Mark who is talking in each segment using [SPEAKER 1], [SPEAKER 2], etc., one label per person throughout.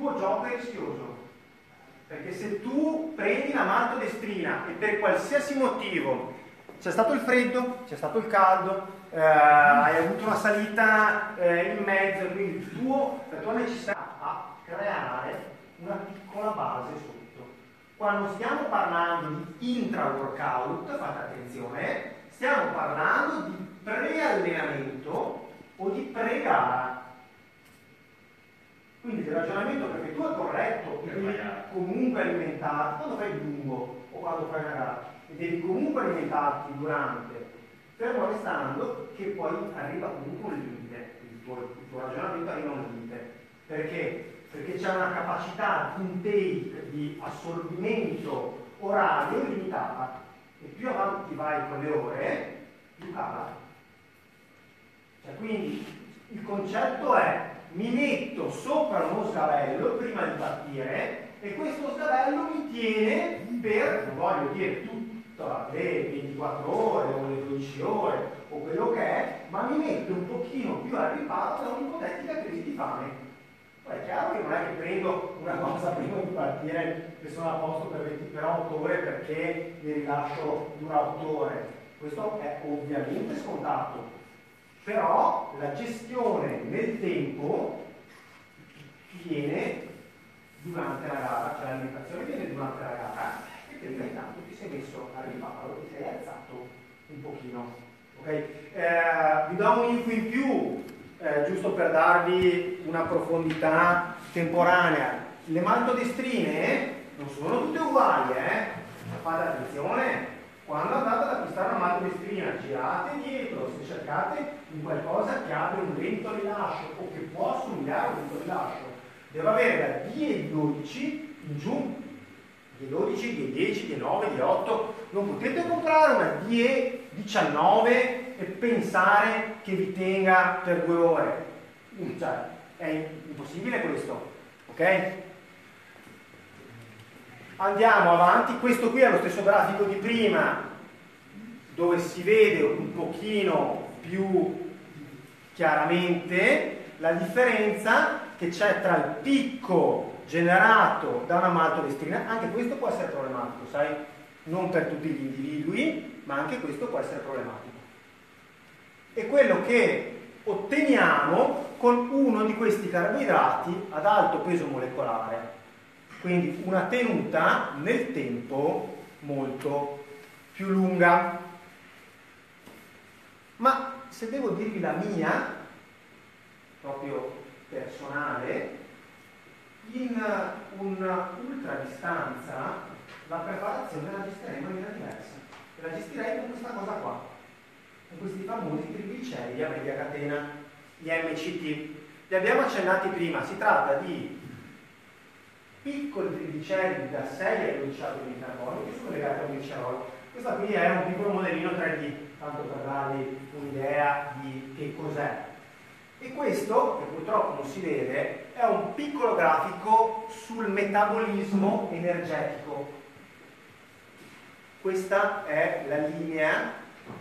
[SPEAKER 1] tuo gioco è rischioso. Perché se tu prendi la maltodestrina e per qualsiasi motivo c'è stato il freddo, c'è stato il caldo, hai avuto una salita in mezzo, quindi la tua necessità a creare una piccola base sotto. Quando stiamo parlando di intra-workout, fate attenzione, stiamo parlando di pre-allenamento o di pre-gara. Quindi il ragionamento, perché tu è corretto, devi comunque alimentarti quando fai il lungo o quando fai una gara, e devi comunque alimentarti durante, fermo restando che poi arriva comunque un limite, il tuo ragionamento arriva a un limite. Perché? Perché c'è una capacità di intake, di assorbimento orario limitata, e più avanti vai con le ore, più cala. Cioè, quindi il concetto è: mi metto sopra uno sgabello prima di partire e questo sgabello mi tiene per, non voglio dire tutta le 24 ore o le 12 ore o quello che è, ma mi metto un pochino più al riparo da un'ipotetica crisi di fame. Poi è chiaro che non è che prendo una cosa prima di partire che sono a posto per 8 ore perché il rilascio dura 8 ore. Questo è ovviamente scontato. Però la gestione nel tempo viene durante la gara, cioè l'alimentazione viene durante la gara e prima intanto ti sei messo al riparo, ti sei alzato un pochino. Okay? Vi do un info in più, giusto per darvi una profondità temporanea. Le maltodestrine non sono tutte uguali, fate attenzione. Quando andate ad acquistare una maltodestrina, girate dietro, se cercate in qualcosa che abbia un lento rilascio o che può assomigliare a un lento rilascio, deve avere da D12 in giù, D12, D10, D9, D8. Non potete comprare una D19 e pensare che vi tenga per 2 ore. Cioè, è impossibile questo, ok? Andiamo avanti, questo qui è lo stesso grafico di prima, dove si vede un pochino più chiaramente la differenza che c'è tra il picco generato da una maltodestrina. Anche questo può essere problematico, sai? Non per tutti gli individui, ma anche questo può essere problematico. E quello che otteniamo con uno di questi carboidrati ad alto peso molecolare. Quindi una tenuta nel tempo molto più lunga. Ma se devo dirvi la mia, proprio personale, in un'ultradistanza la preparazione la gestirei in maniera diversa. La gestirei con questa cosa qua, con questi famosi trigliceridi a media catena, gli MCT. Li abbiamo accennati prima, si tratta di piccoli trigliceridi da 6 ai 12 atomi di carbonio che sono legati a un glicerolo. Questo qui è un piccolo modellino 3D, tanto per darvi un'idea di che cos'è. E questo, che purtroppo non si vede, è un piccolo grafico sul metabolismo energetico. Questa è la linea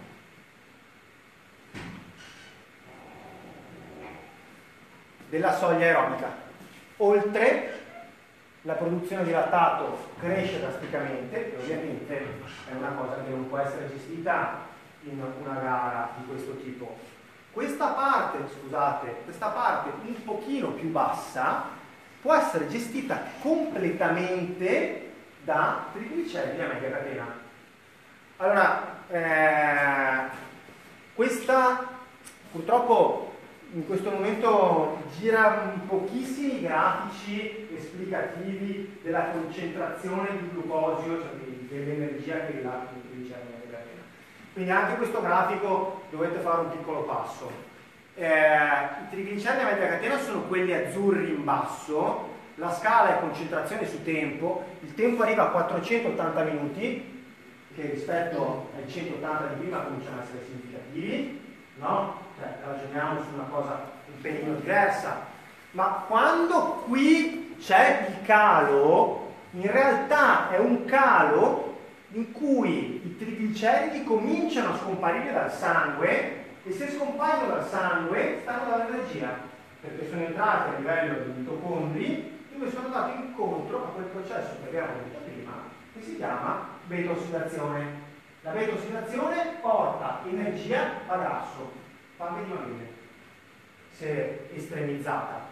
[SPEAKER 1] della soglia aerobica. Oltre, la produzione di lattato cresce drasticamente, e ovviamente è una cosa che non può essere gestita in una gara di questo tipo. Questa parte, scusate, questa parte un pochino più bassa può essere gestita completamente da trigliceridi a media catena. Allora, questa purtroppo in questo momento gira pochissimi grafici esplicativi della concentrazione di glucosio, cioè dell'energia che rilascia il trigliceridi a media catena. Quindi anche questo grafico dovete fare un piccolo passo. I trigliceridi a media catena sono quelli azzurri in basso, la scala è concentrazione su tempo, il tempo arriva a 480 minuti, che rispetto ai 180 di prima cominciano a essere significativi, no? Cioè, ragioniamo su una cosa un pelino diversa, ma quando qui c'è il calo, in realtà è un calo in cui i trigliceridi cominciano a scomparire dal sangue, e se scompaiono dal sangue stanno dall'energia, perché sono entrati a livello di mitocondri, dove sono vado incontro a quel processo che abbiamo detto prima, che si chiama beta-ossidazione. La beta-ossidazione porta energia a grasso, fammi di bene, se estremizzata.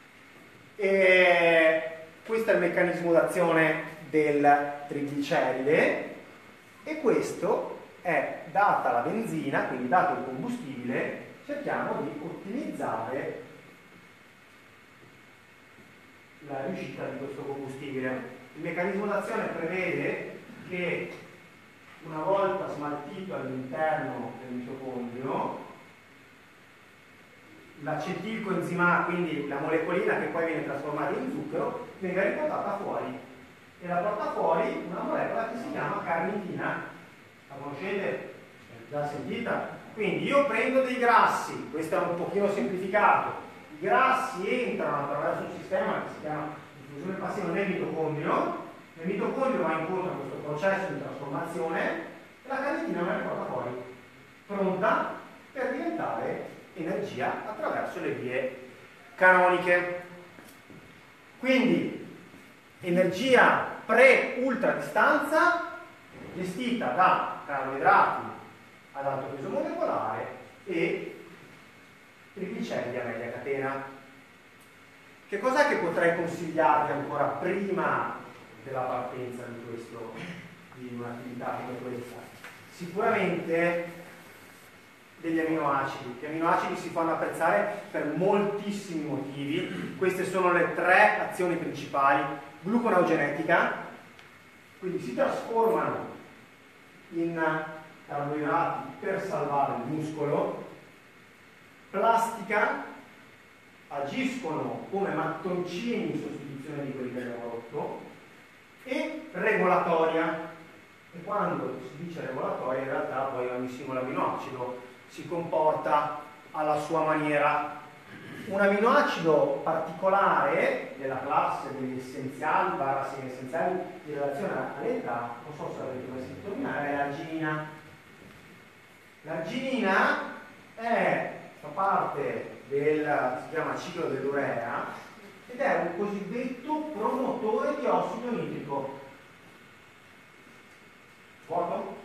[SPEAKER 1] E questo è il meccanismo d'azione del trigliceride, e questo è, data la benzina, quindi dato il combustibile, cerchiamo di ottimizzare la riuscita di questo combustibile. Il meccanismo d'azione prevede che una volta smaltito all'interno del mitocondrio, l'acetilcoenzima, quindi la molecolina che poi viene trasformata in zucchero, venga riportata fuori, e la porta fuori una molecola che si chiama carnitina. La conoscete? Già sentita? Quindi io prendo dei grassi, questo è un pochino semplificato, i grassi entrano attraverso un sistema che si chiama diffusione passiva nel mitocondrio va incontro a questo processo di trasformazione e la carnitina me la porta fuori, pronta per diventare energia attraverso le vie canoniche. Quindi energia pre-ultra distanza gestita da carboidrati ad alto peso molecolare e trigliceridi a media catena. Che cos'è che potrei consigliarvi ancora prima della partenza di un'attività come questa? Sicuramente degli aminoacidi. Gli aminoacidi si fanno apprezzare per moltissimi motivi. Queste sono le 3 azioni principali. Gluconeogenetica, quindi si trasformano in carboidrati per salvare il muscolo. Plastica, agiscono come mattoncini in sostituzione di quelli che abbiamo rotto. E regolatoria, e quando si dice regolatoria in realtà poi ogni singolo aminoacido si comporta alla sua maniera. Un aminoacido particolare della classe degli essenziali / semi-essenziali in relazione all'età, non so se avete mai sentito nominare, è l'arginina. L'arginina fa parte si chiama ciclo dell'urea ed è un cosiddetto promotore di ossido nitrico. Vuoto?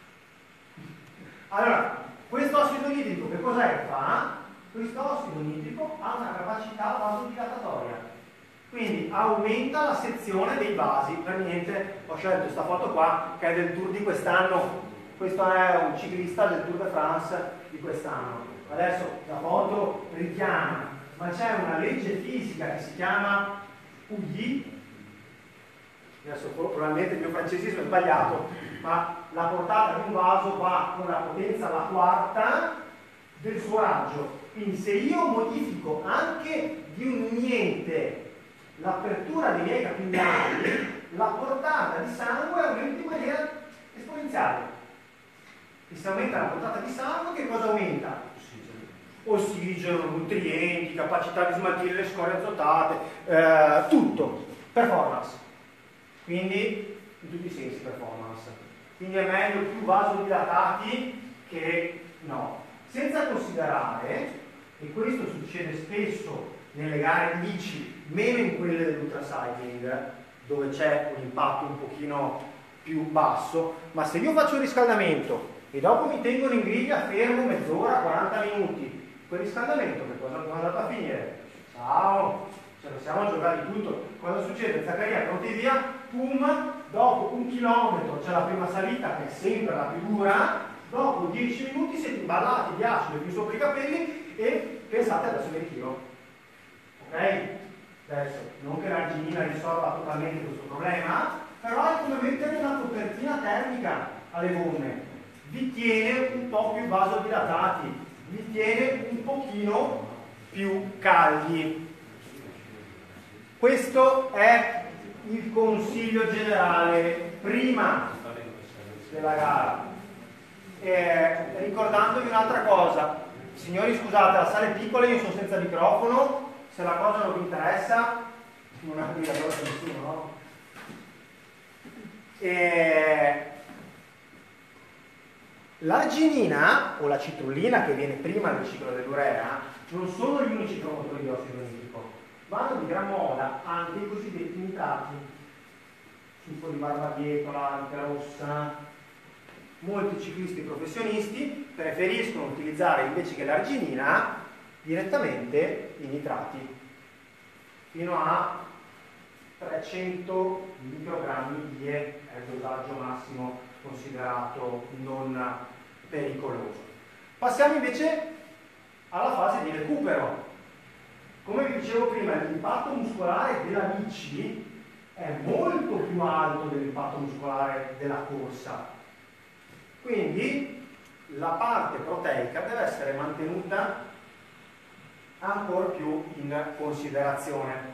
[SPEAKER 1] Allora, questo ossido nitrico che cos'è che fa? Questo ossido nitrico ha una capacità vasodilatatoria, quindi aumenta la sezione dei vasi. Per niente ho scelto questa foto qua che è del Tour di quest'anno. Questo è un ciclista del Tour de France di quest'anno. Adesso la foto richiama, ma c'è una legge fisica che si chiama Pouilly. Adesso probabilmente il mio francesismo è sbagliato, ma la portata di un vaso va con la potenza alla quarta del suo raggio. Quindi se io modifico anche di un niente l'apertura dei miei capillari, la portata di sangue aumenta in maniera esponenziale. E se aumenta la portata di sangue, che cosa aumenta? Ossigeno, nutrienti, capacità di smaltire le scorie azotate, tutto. Performance. Quindi, in tutti i sensi performance. Quindi è meglio più vasodilatati che no. Senza considerare, e questo succede spesso nelle gare di bici, meno in quelle dell'ultracycling, dove c'è un impatto un pochino più basso, ma se io faccio il riscaldamento e dopo mi tengono in griglia fermo mezz'ora, 40 minuti, quel riscaldamento che cosa è andato a finire? Ciao! Ce lo siamo giocati tutto. Cosa succede? Zaccaria pronti via, pum, dopo 1 chilometro c'è la prima salita che è sempre la più dura, dopo 10 minuti siete imballati di acido più sopra i capelli e pensate adesso mi ritiro. Ok? Adesso, non che l'arginina risolva totalmente questo problema, però è come mettere una copertina termica alle gomme. Vi tiene un po' più vasodilatati, vi tiene un pochino più caldi. Questo è il consiglio generale prima della gara. Ricordandovi un'altra cosa, signori scusate, la sala è piccola, io sono senza microfono, se la cosa non vi interessa non aprire allora nessuno, no? L'arginina o la citrullina che viene prima del ciclo dell'urea non sono gli unici promotori di ossido nitrico, vanno di gran moda anche i cosiddetti nitrati, succo di barbabietola, vite rossa. Molti ciclisti professionisti preferiscono utilizzare invece che l'arginina direttamente i nitrati, fino a 300 microgrammi di è il dosaggio massimo considerato non pericoloso. Passiamo invece alla fase di recupero. Come vi dicevo prima, l'impatto muscolare della bici è molto più alto dell'impatto muscolare della corsa. Quindi la parte proteica deve essere mantenuta ancora più in considerazione.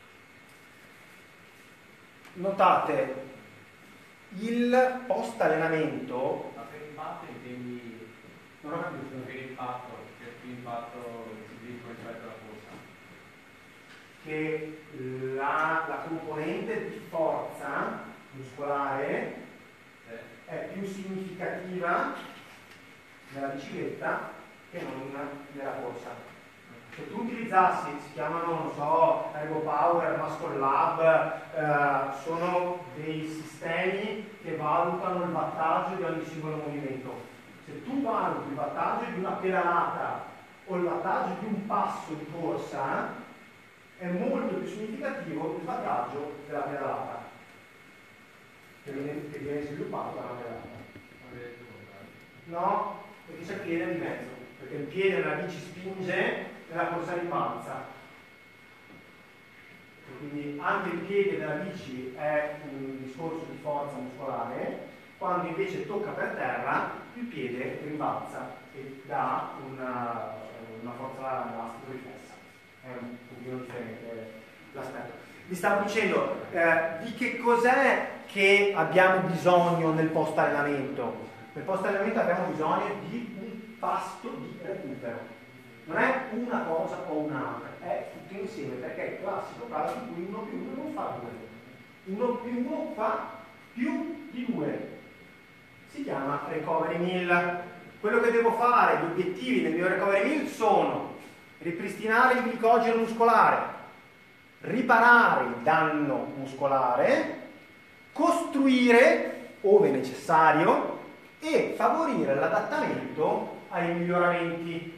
[SPEAKER 1] Notate, il post allenamento...
[SPEAKER 2] Ma per impatto intendi...
[SPEAKER 1] Non ho capito.
[SPEAKER 2] Per più impatto ciclistico rispetto alla corsa?
[SPEAKER 1] Che la componente di forza muscolare è più significativa nella bicicletta che non nella corsa. Se tu utilizzassi, si chiamano, non so, Ergo Power, Muscle Lab, sono dei sistemi che valutano il wattaggio di ogni singolo movimento. Se tu valuti il wattaggio di una pedalata o il wattaggio di un passo di corsa, è molto più significativo il wattaggio della pedalata che viene sviluppato dalla pedalata. No, perché c'è il piede di mezzo, perché il piede della bici spinge e la corsa rimbalza. Quindi anche il piede della bici è un discorso di forza muscolare, quando invece tocca per terra il piede rimbalza e dà una forza elastica riflessa. È un pochino differente l'aspetto. Vi stavo dicendo di che cos'è che abbiamo bisogno nel post allenamento. Nel post allenamento abbiamo bisogno di un pasto di recupero. Non è una cosa o un'altra, è tutto insieme, perché è il classico caso in cui 1 più 1 non fa 2. 1 più 1 fa più di 2. Si chiama recovery meal. Quello che devo fare, gli obiettivi del mio recovery meal sono ripristinare il glicogeno muscolare, riparare il danno muscolare, costruire, ove necessario, e favorire l'adattamento ai miglioramenti.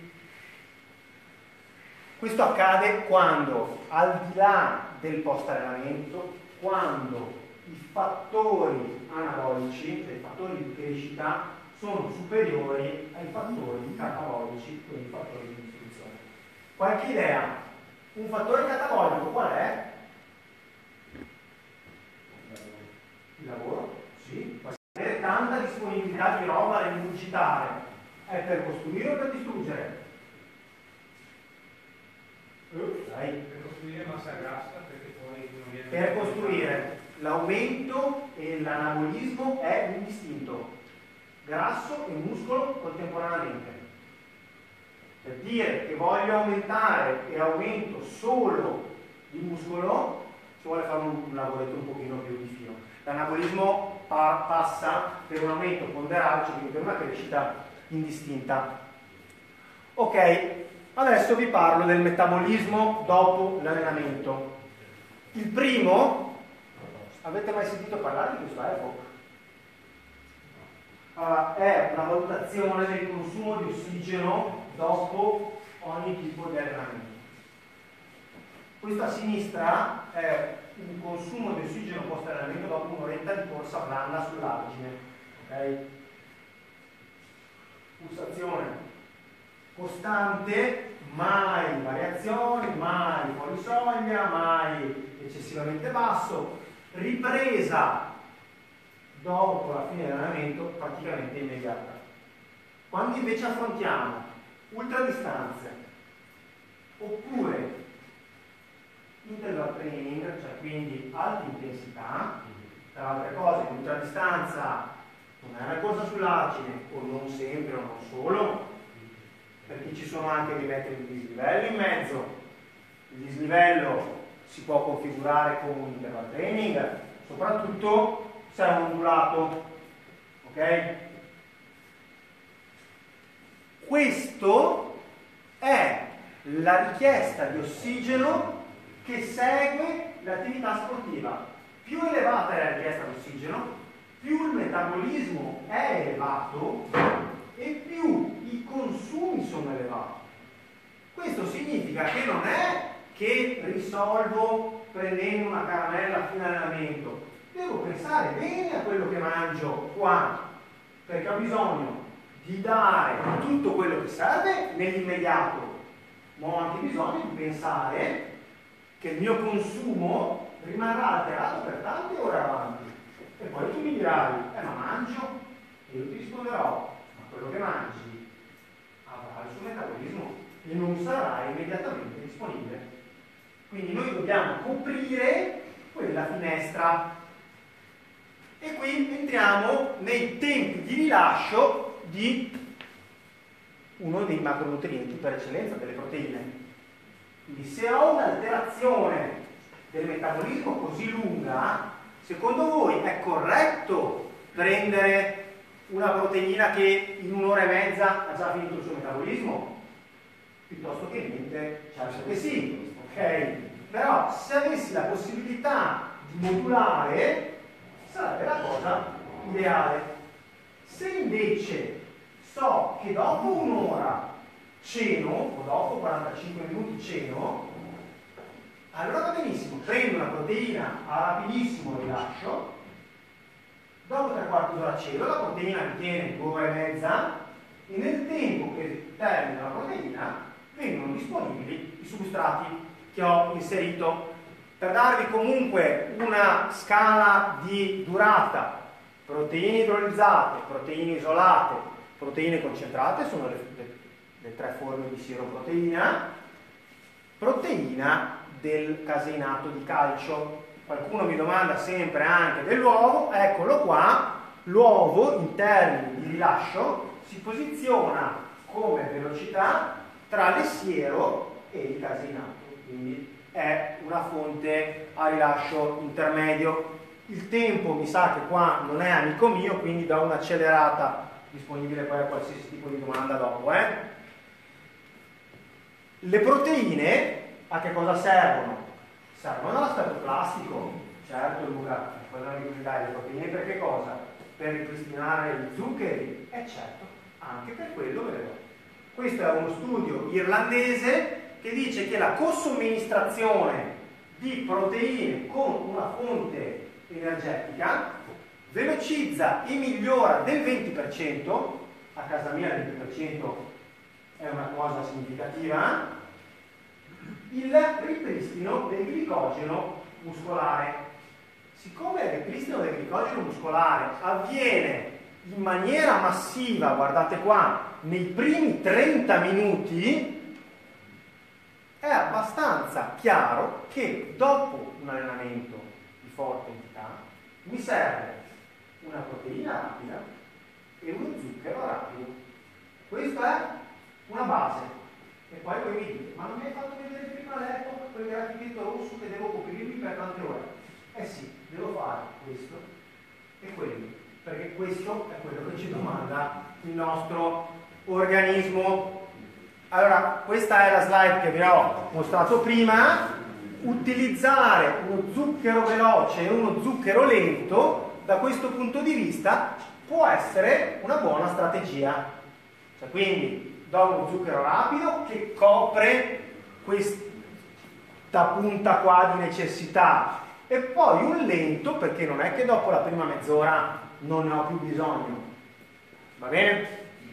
[SPEAKER 1] Questo accade quando, al di là del post-allenamento, quando i fattori anabolici, cioè i fattori di crescita, sono superiori ai fattori catabolici, quindi i fattori di distruzione. Qualche idea? Un fattore catabolico qual è? Il lavoro? Sì. Avere tanta disponibilità di roba da ingurgitare è per costruire o per distruggere?
[SPEAKER 2] Per costruire massa grassa, perché poi non viene...
[SPEAKER 1] Per costruire l'aumento e l'anabolismo è un istinto, grasso e muscolo contemporaneamente. Per dire che voglio aumentare e aumento solo il muscolo, ci vuole fare un lavoretto un pochino più di fino. L'anabolismo passa per un aumento ponderato, cioè quindi per una crescita indistinta. Ok, adesso vi parlo del metabolismo dopo l'allenamento. Il primo, avete mai sentito parlare di questo EPOC? È una valutazione del consumo di ossigeno dopo ogni tipo di allenamento. Questa a sinistra è un consumo di ossigeno post allenamento dopo un'oretta di corsa blanda sull'argine. Ok? Pulsazione costante, mai variazioni, mai fuori soglia, mai eccessivamente basso, ripresa dopo la fine dell'allenamento praticamente immediata. Quando invece affrontiamo ultradistanze oppure interval training, cioè quindi alta intensità, tra altre cose l'ultradistanza non è una corsa sull'argine, o non sempre o non solo, perché ci sono anche dei metodi di dislivello in mezzo. Il dislivello si può configurare come un interval training, soprattutto se è un ondulato, ok? Questo è la richiesta di ossigeno che segue l'attività sportiva, più elevata è la richiesta di ossigeno, più il metabolismo è elevato e più i consumi sono elevati. Questo significa che non è che risolvo prendendo una caramella a fine allenamento. Devo pensare bene a quello che mangio qua, perché ho bisogno di dare tutto quello che serve nell'immediato, ma ho anche bisogno di pensare che il mio consumo rimarrà alterato per tante ore avanti. E poi tu mi dirai, ma mangio? E io ti risponderò, ma quello che mangi avrà il suo metabolismo e non sarà immediatamente disponibile. Quindi noi dobbiamo coprire quella finestra. E qui entriamo nei tempi di rilascio di uno dei macronutrienti per eccellenza, delle proteine. Quindi se ho un'alterazione del metabolismo così lunga, secondo voi è corretto prendere una proteina che in un'ora e mezza ha già finito il suo metabolismo? Piuttosto che niente, certo che sì, ok? Però se avessi la possibilità di modulare, sarebbe la cosa ideale. Se invece so che dopo un'ora ceno, o dopo 45 minuti ceno, allora va benissimo, prendo una proteina a rapidissimo rilascio, dopo 3/4 d'ora ceno, la proteina mi tiene 2 ore e mezza e nel tempo che termina la proteina vengono disponibili i substrati che ho inserito. Per darvi comunque una scala di durata: proteine idrolizzate, proteine isolate, proteine concentrate sono le 3 forme di siroproteina, proteina del caseinato di calcio. Qualcuno mi domanda sempre anche dell'uovo, eccolo qua, l'uovo in termini di rilascio si posiziona come velocità tra le siero e il caseinato, quindi è una fonte a rilascio intermedio. Il tempo mi sa che qua non è amico mio, quindi do un'accelerata, disponibile poi a qualsiasi tipo di domanda dopo. Le proteine a che cosa servono? Servono all'aspetto plastico, certo Luca, cosa mi dai le proteine per che cosa? Per ripristinare gli zuccheri? Certo, anche per quello ve le do. Questo è uno studio irlandese che dice che la cosomministrazione di proteine con una fonte energetica velocizza e migliora del 20%, a casa mia il 20% è una cosa significativa, il ripristino del glicogeno muscolare. Siccome il ripristino del glicogeno muscolare avviene in maniera massiva, guardate qua, nei primi 30 minuti, è abbastanza chiaro che dopo un allenamento di forte entità mi serve una proteina rapida e uno zucchero rapido. Questa è una base. E poi voi mi dite, ma non mi hai fatto vedere prima l'epoca, quel grafichetto rosso che devo coprirmi per tante ore? Sì, devo fare questo e quello, perché questo è quello che ci domanda il nostro organismo. Allora, questa è la slide che vi ho mostrato prima. Utilizzare uno zucchero veloce e uno zucchero lento, da questo punto di vista, può essere una buona strategia. Cioè, quindi do uno zucchero rapido che copre questa punta qua di necessità e poi un lento, perché non è che dopo la prima mezz'ora non ne ho più bisogno. Va bene?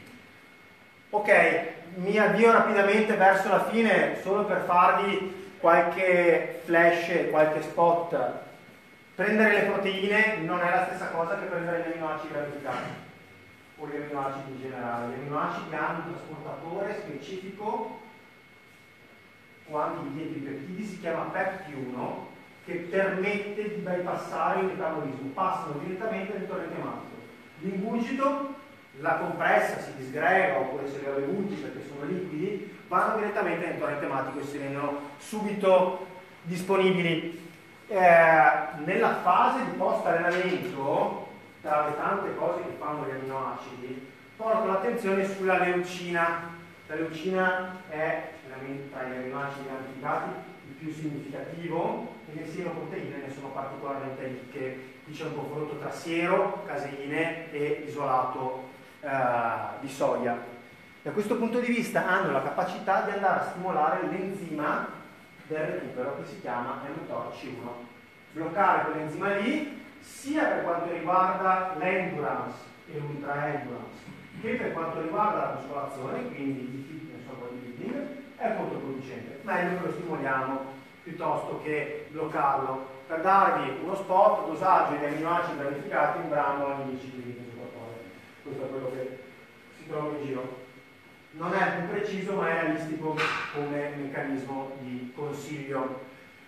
[SPEAKER 1] Ok, mi avvio rapidamente verso la fine solo per farvi qualche flash, qualche spot. Prendere le proteine non è la stessa cosa che prendere gli aminoacidi ramificati o gli aminoacidi in generale. Gli aminoacidi hanno un trasportatore specifico o anche i peptidi, si chiama PEP1, che permette di bypassare il metabolismo, passano direttamente nel torrente ematico. L'ingurgito, la compressa si disgrega, oppure se li ho bevuti perché sono liquidi, vanno direttamente nel torrente ematico e si rendono subito disponibili. Nella fase di post allenamento, tra le tante cose che fanno gli aminoacidi, porto l'attenzione sulla leucina. La leucina è tra gli aminoacidi ramificati il più significativo, e le sienoproteine ne sono particolarmente ricche. Qui c'è un confronto tra siero, caseine e isolato di soia. Da questo punto di vista hanno la capacità di andare a stimolare l'enzima del recupero che si chiama mTORC1. Bloccare quell'enzima lì sia per quanto riguarda l'endurance e l'ultra-endurance che per quanto riguarda la muscolazione, quindi il fitness o il bodybuilding, è controproducente. Meglio che lo stimoliamo piuttosto che bloccarlo. Per darvi uno spot, dosaggio di aminoacidi granificati 1 grammo ogni 10 kg. Questo è quello che si trova in giro. Non è più preciso, ma è realistico come meccanismo di consiglio.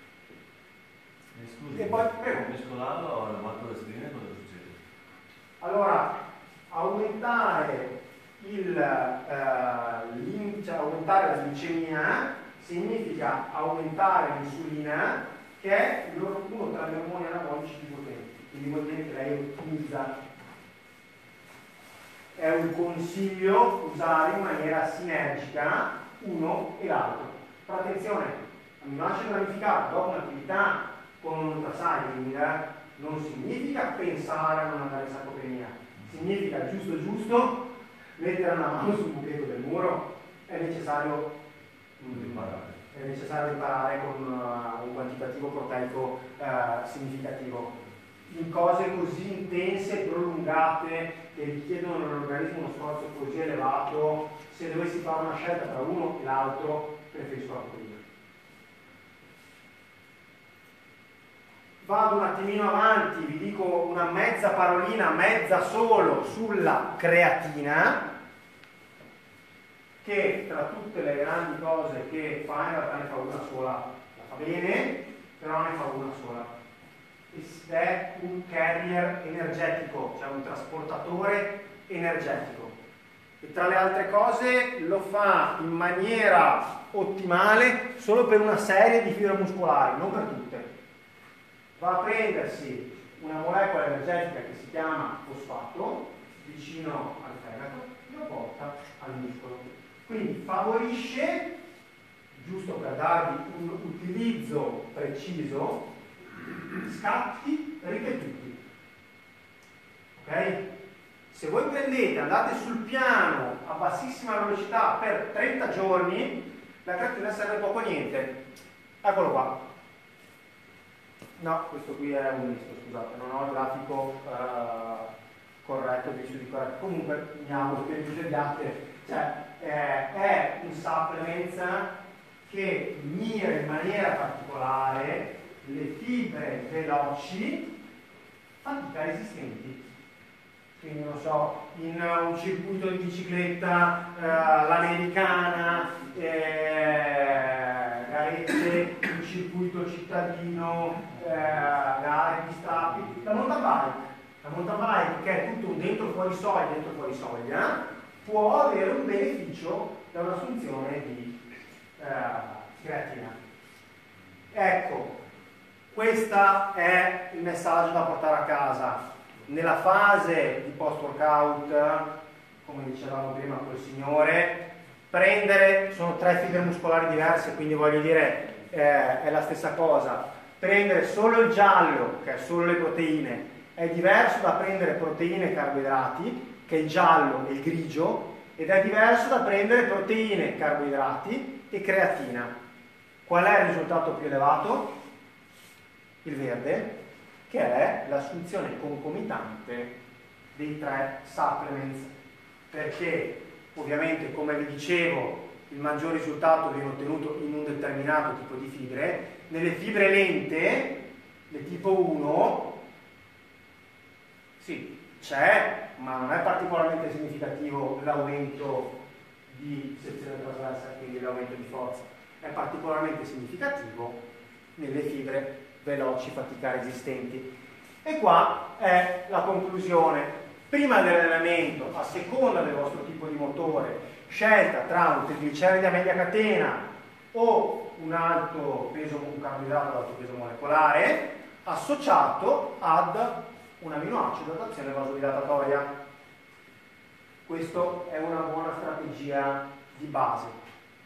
[SPEAKER 3] Scusi,
[SPEAKER 1] e poi prego.
[SPEAKER 3] Mescolarlo alla maltodextrina cosa succede?
[SPEAKER 1] Allora, aumentare aumentare la glicemia significa aumentare l'insulina, che è uno tra gli ormoni anabolici più potenti, quindi vuol dire che lei ottimizza. È un consiglio usare in maniera sinergica uno e l'altro. Però attenzione, amminoacido granificato dopo un'attività con un ultracycling non significa pensare a non andare in sarcopenia, significa giusto mettere una mano sul buchetto del muro. È necessario riparare con un quantitativo proteico significativo. In cose così intense e prolungate che richiedono all'organismo uno sforzo così elevato, se dovessi fare una scelta tra uno e l'altro, preferisco la proteina. Vado un attimino avanti, vi dico una mezza parolina, mezza solo, sulla creatina, che tra tutte le grandi cose che fa, in realtà ne fa una sola, la fa bene, però ne fa una sola. Ed è un carrier energetico, cioè un trasportatore energetico. E tra le altre cose lo fa in maniera ottimale solo per una serie di fibre muscolari, non per tutte. Va a prendersi una molecola energetica che si chiama fosfato vicino al fegato e lo porta al muscolo. Quindi favorisce, giusto per darvi un utilizzo preciso, scatti ripetuti. Ok? Se voi prendete, andate sul piano a bassissima velocità per 30 giorni, la creatina serve poco o niente. Eccolo qua. No, questo qui è un misto, scusate, non ho il grafico corretto, di studi corretto. Comunque mi auguro che vi vediate, cioè è un supplement che mira in maniera particolare le fibre veloci fatica resistenti. Quindi non so, in un circuito di bicicletta, l'americana, garette, un circuito cittadino, gare di strappi, la mountain bike che è tutto un dentro fuori soglia, può avere un beneficio da un'assunzione di creatina. Ecco, questo è il messaggio da portare a casa. Nella fase di post-workout, come dicevamo prima col signore, prendere, sono 3 fibre muscolari diverse, quindi voglio dire, è la stessa cosa. Prendere solo il giallo, che è solo le proteine, è diverso da prendere proteine e carboidrati, che è il giallo e il grigio, ed è diverso da prendere proteine, carboidrati e creatina. Qual è il risultato più elevato? Il verde, che è l'assunzione concomitante dei 3 supplements, perché ovviamente, come vi dicevo, il maggior risultato viene ottenuto in un determinato tipo di fibre. Nelle fibre lente, le tipo 1, sì, c'è, ma non è particolarmente significativo l'aumento di sezione trasversa, quindi l'aumento di forza. È particolarmente significativo nelle fibre veloci fatica resistenti. E qua è la conclusione. Prima dell'allenamento, a seconda del vostro tipo di motore, scelta tra un trigliceride a media catena o un alto peso, un carboidrato ad alto peso molecolare associato ad un aminoacido ad azione vasodilatatoria. Questa è una buona strategia di base.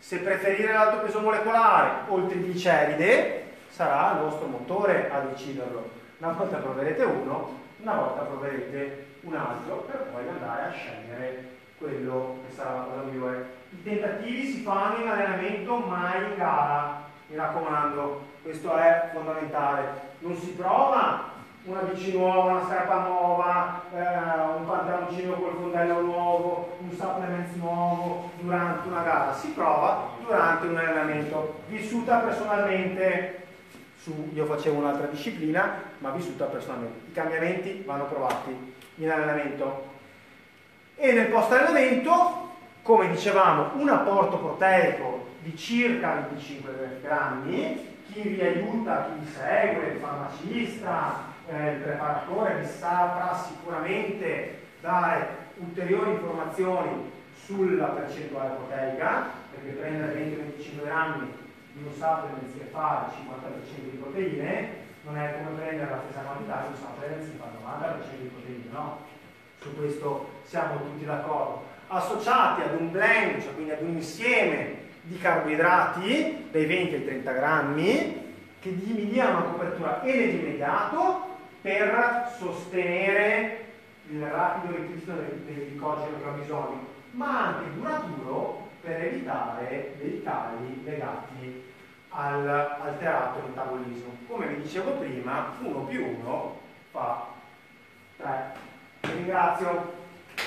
[SPEAKER 1] Se preferire l'alto peso molecolare o il trigliceride, sarà il vostro motore a deciderlo. Una volta proverete uno, una volta proverete un altro, per poi andare a scegliere quello che sarà la cosa migliore. I tentativi si fanno in allenamento, mai in gara, mi raccomando, questo è fondamentale. Non si prova una bici nuova, una scarpa nuova, un pantaloncino col fondello nuovo, un supplement nuovo durante una gara, si prova durante un allenamento. Vissuta personalmente, io facevo un'altra disciplina, ma vissuta personalmente. I cambiamenti vanno provati in allenamento. E nel post allenamento, come dicevamo, un apporto proteico di circa 25 grammi. Chi vi aiuta, chi vi segue, il farmacista, il preparatore vi saprà sicuramente dare ulteriori informazioni sulla percentuale proteica, perché prendere 20-25 grammi di un supplement che fa il 50% di proteine non è come prendere la stessa quantità di un supplement che fa il 90% di proteine, no? Su questo siamo tutti d'accordo. Associati ad un blend, cioè quindi ad un insieme di carboidrati dai 20 ai 30 grammi che mi diano una copertura nell'immediato per sostenere il rapido ripristino del glicogeno che ho bisogno, ma anche duraturo per evitare dei cali legati all'alterato metabolismo. Come vi dicevo prima, 1 più 1 fa 3. Vi ringrazio.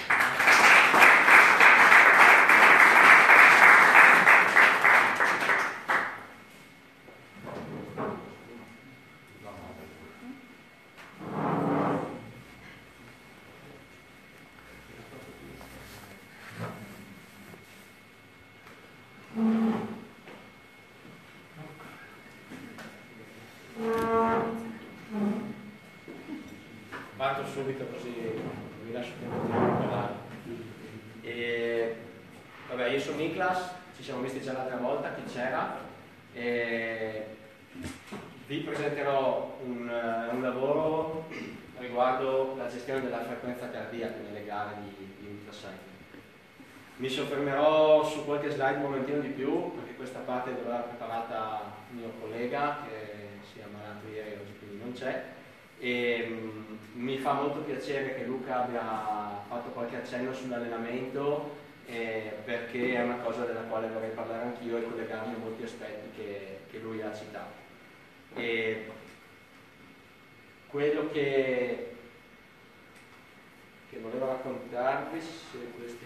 [SPEAKER 4] Parto subito così vi lascio tempo di parlare. Vabbè, io sono Niklas, ci siamo visti già l'altra volta, chi c'era. Vi presenterò un lavoro riguardo la gestione della frequenza cardiaca nelle gare di ultracycling. Mi soffermerò su qualche slide un momentino di più, perché questa parte dovrà preparata il mio collega, che si è ammalato ieri e oggi quindi non c'è. Mi fa molto piacere che Luca abbia fatto qualche accenno sull'allenamento, perché è una cosa della quale vorrei parlare anch'io e collegarmi a molti aspetti che lui ha citato. Quello che volevo raccontarvi, se questo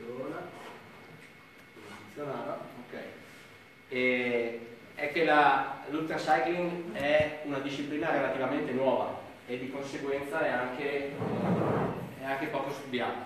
[SPEAKER 4] funzionava, ok, è che l'ultracycling è una disciplina relativamente nuova e di conseguenza è anche poco studiata.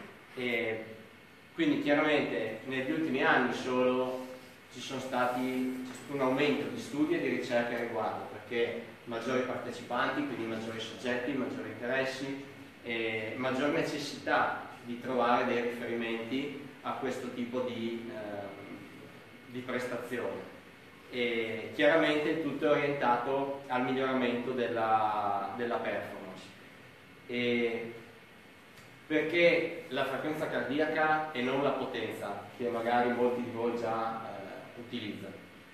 [SPEAKER 4] Quindi chiaramente negli ultimi anni solo c'è stato un aumento di studi e di ricerche a riguardo, perché maggiori partecipanti, quindi maggiori soggetti, maggiori interessi, maggior necessità di trovare dei riferimenti a questo tipo di prestazioni. E chiaramente il tutto è orientato al miglioramento della performance. Perché la frequenza cardiaca e non la potenza, che magari molti di voi già utilizzano?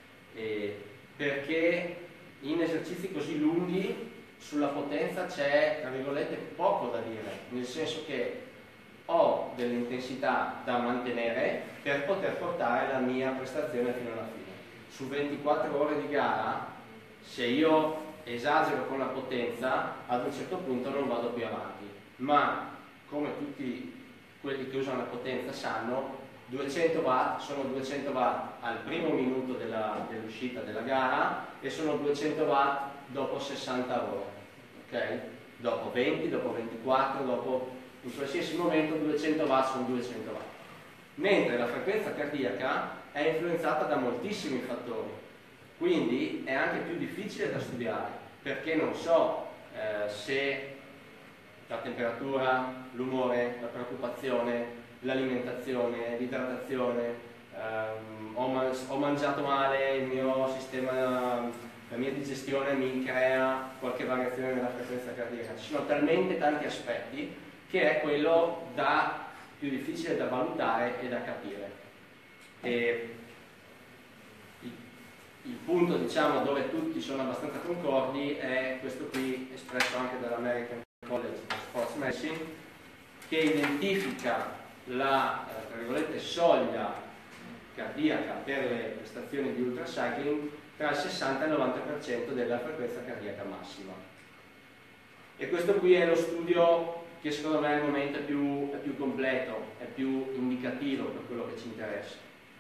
[SPEAKER 4] Perché in esercizi così lunghi sulla potenza c'è, tra virgolette, poco da dire, nel senso che ho delle intensità da mantenere per poter portare la mia prestazione fino alla fine. Su 24 ore di gara, se io esagero con la potenza, ad un certo punto non vado più avanti, ma come tutti quelli che usano la potenza sanno, 200 watt sono 200 watt al primo minuto dell'uscita della gara e sono 200 watt dopo 60 ore, ok? Dopo 20, dopo 24, dopo in qualsiasi momento 200 watt sono 200 watt. Mentre la frequenza cardiaca è influenzata da moltissimi fattori, quindi è anche più difficile da studiare, perché non so se la temperatura, l'umore, la preoccupazione, l'alimentazione, l'idratazione, ho mangiato male, il mio sistema, la mia digestione mi crea qualche variazione nella frequenza cardiaca. Ci sono talmente tanti aspetti che è quello più difficile da valutare e da capire. il punto, diciamo, dove tutti sono abbastanza concordi è questo qui, espresso anche dall'American College of Sports Medicine, che identifica la, tra virgolette, soglia cardiaca per le prestazioni di ultracycling tra il 60 e il 90% della frequenza cardiaca massima. E questo qui è lo studio che secondo me al momento è più completo, è più indicativo per quello che ci interessa.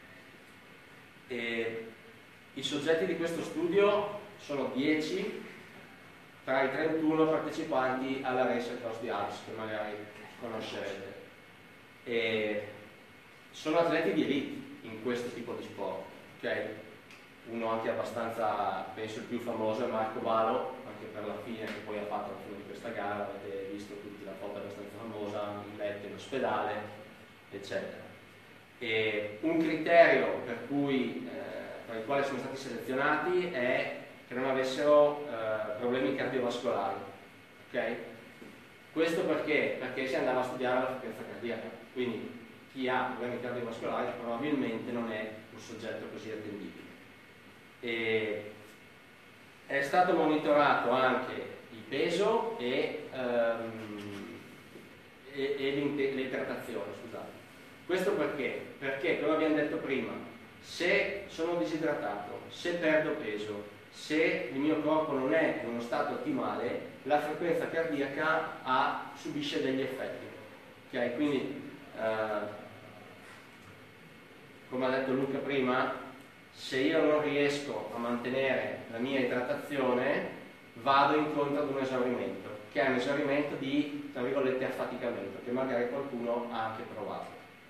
[SPEAKER 4] E i soggetti di questo studio sono 10 tra i 31 partecipanti alla Race Across the Alps, che magari conoscerete. E sono atleti di elite in questo tipo di sport, okay? Uno anche abbastanza, penso il più famoso è Marco Balo, anche per la fine che poi ha fatto alla fine di questa gara, avete visto tutti la foto abbastanza famosa, il letto in ospedale, eccetera. E un criterio per il quale sono stati selezionati è che non avessero problemi cardiovascolari, okay? Questo perché? Perché si andava a studiare la frequenza cardiaca, quindi chi ha problemi cardiovascolari probabilmente non è un soggetto così attendibile. E è stato monitorato anche il peso e l'idratazione, scusate. Questo perché? Perché, come abbiamo detto prima, se sono disidratato, se perdo peso, se il mio corpo non è in uno stato ottimale, la frequenza cardiaca subisce degli effetti. Okay? Quindi, come ha detto Luca prima, se io non riesco a mantenere la mia idratazione, vado incontro ad un esaurimento, che è un esaurimento di, tra virgolette, affaticamento, che magari qualcuno ha anche provato.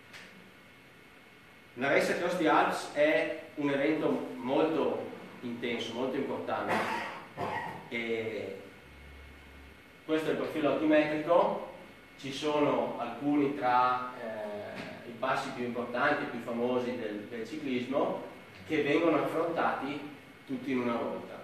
[SPEAKER 4] La Race Across the Alps è un evento molto intenso, molto importante, e questo è il profilo altimetrico. Ci sono alcuni tra i passi più importanti e più famosi del ciclismo che vengono affrontati tutti in una volta.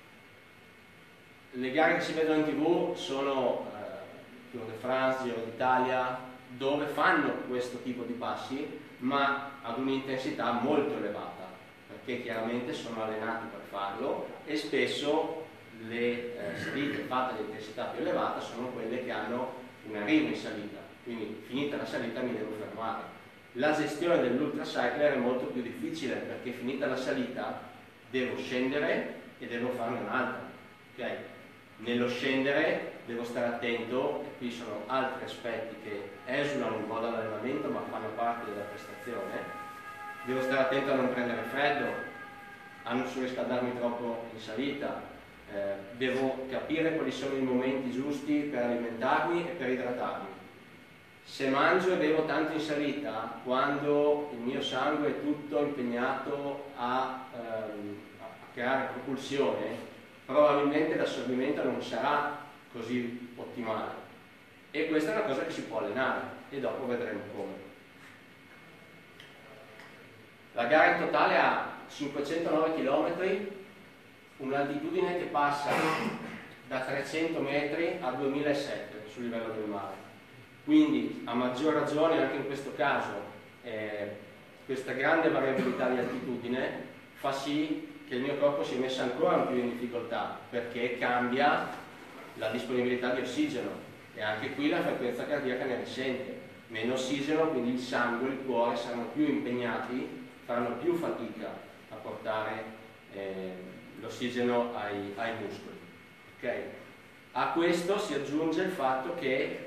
[SPEAKER 4] Le gare che si vedono in TV sono Tour de France, Giro d'Italia, dove fanno questo tipo di passi, ma ad un'intensità molto elevata, perché chiaramente sono allenati per farlo, e spesso le salite fatte ad intensità più elevata sono quelle che hanno un arrivo in salita, quindi finita la salita mi devo fermare. La gestione dell'ultracycler è molto più difficile, perché finita la salita devo scendere e devo farne un'altra. Okay? Nello scendere devo stare attento, e qui sono altri aspetti che esulano un po' dall'allenamento ma fanno parte della prestazione. Devo stare attento a non prendere freddo, a non surriscaldarmi troppo in salita, devo capire quali sono i momenti giusti per alimentarmi e per idratarmi. Se mangio e bevo tanto in salita, quando il mio sangue è tutto impegnato a creare propulsione, probabilmente l'assorbimento non sarà così ottimale, e questa è una cosa che si può allenare e dopo vedremo come. La gara in totale ha 509 km, un'altitudine che passa da 300 metri a 2007 sul livello del mare, quindi a maggior ragione anche in questo caso questa grande variabilità di altitudine fa sì che il mio corpo si è messo ancora più in difficoltà, perché cambia la disponibilità di ossigeno, e anche qui la frequenza cardiaca ne risente. Meno ossigeno, quindi il sangue e il cuore saranno più impegnati, faranno più fatica a portare l'ossigeno ai muscoli. Okay? A questo si aggiunge il fatto che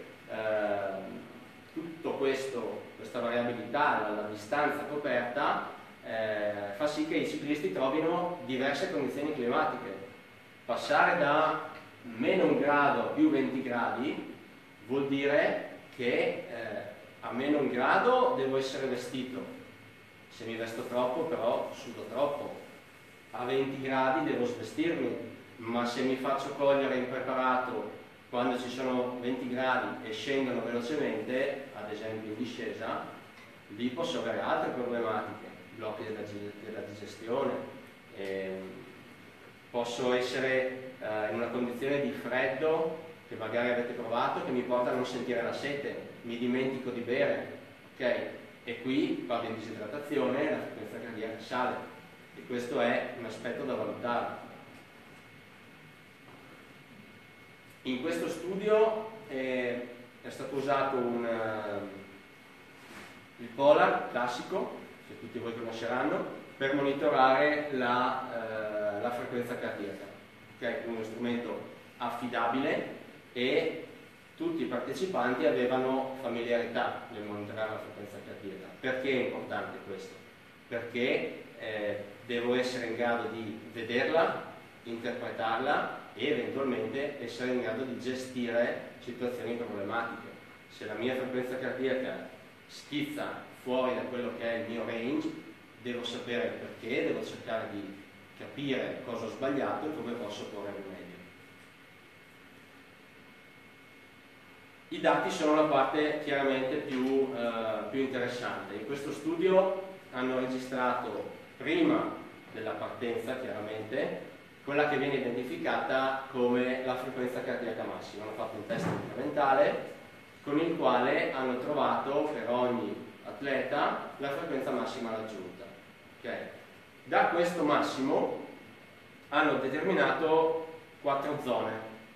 [SPEAKER 4] tutto questa variabilità, la distanza coperta, fa sì che i ciclisti trovino diverse condizioni climatiche. Passare da meno 1 grado a più 20 gradi vuol dire che a meno 1 grado devo essere vestito, se mi vesto troppo però sudo troppo. A 20 gradi devo svestirmi, ma se mi faccio cogliere impreparato quando ci sono 20 gradi e scendono velocemente, ad esempio in discesa, lì posso avere altre problematiche, blocchi della digestione, posso essere in una condizione di freddo che magari avete provato, che mi porta a non sentire la sete, mi dimentico di bere, ok? E qui vado in disidratazione e la frequenza cardiaca sale. e questo è un aspetto da valutare. In questo studio è stato usato il Polar classico, che tutti voi conosceranno, per monitorare la frequenza cardiaca, che è uno strumento affidabile e tutti i partecipanti avevano familiarità nel monitorare la frequenza cardiaca. Perché è importante questo? Perché devo essere in grado di vederla, interpretarla e eventualmente essere in grado di gestire situazioni problematiche. Se la mia frequenza cardiaca schizza fuori da quello che è il mio range, devo sapere perché, devo cercare di capire cosa ho sbagliato e come posso porre rimedio. I dati sono la parte chiaramente più interessante. In questo studio hanno registrato prima della partenza, chiaramente, quella che viene identificata come la frequenza cardiaca massima. Hanno fatto un test incrementale con il quale hanno trovato per ogni atleta la frequenza massima raggiunta. Okay. Da questo massimo hanno determinato 4 zone.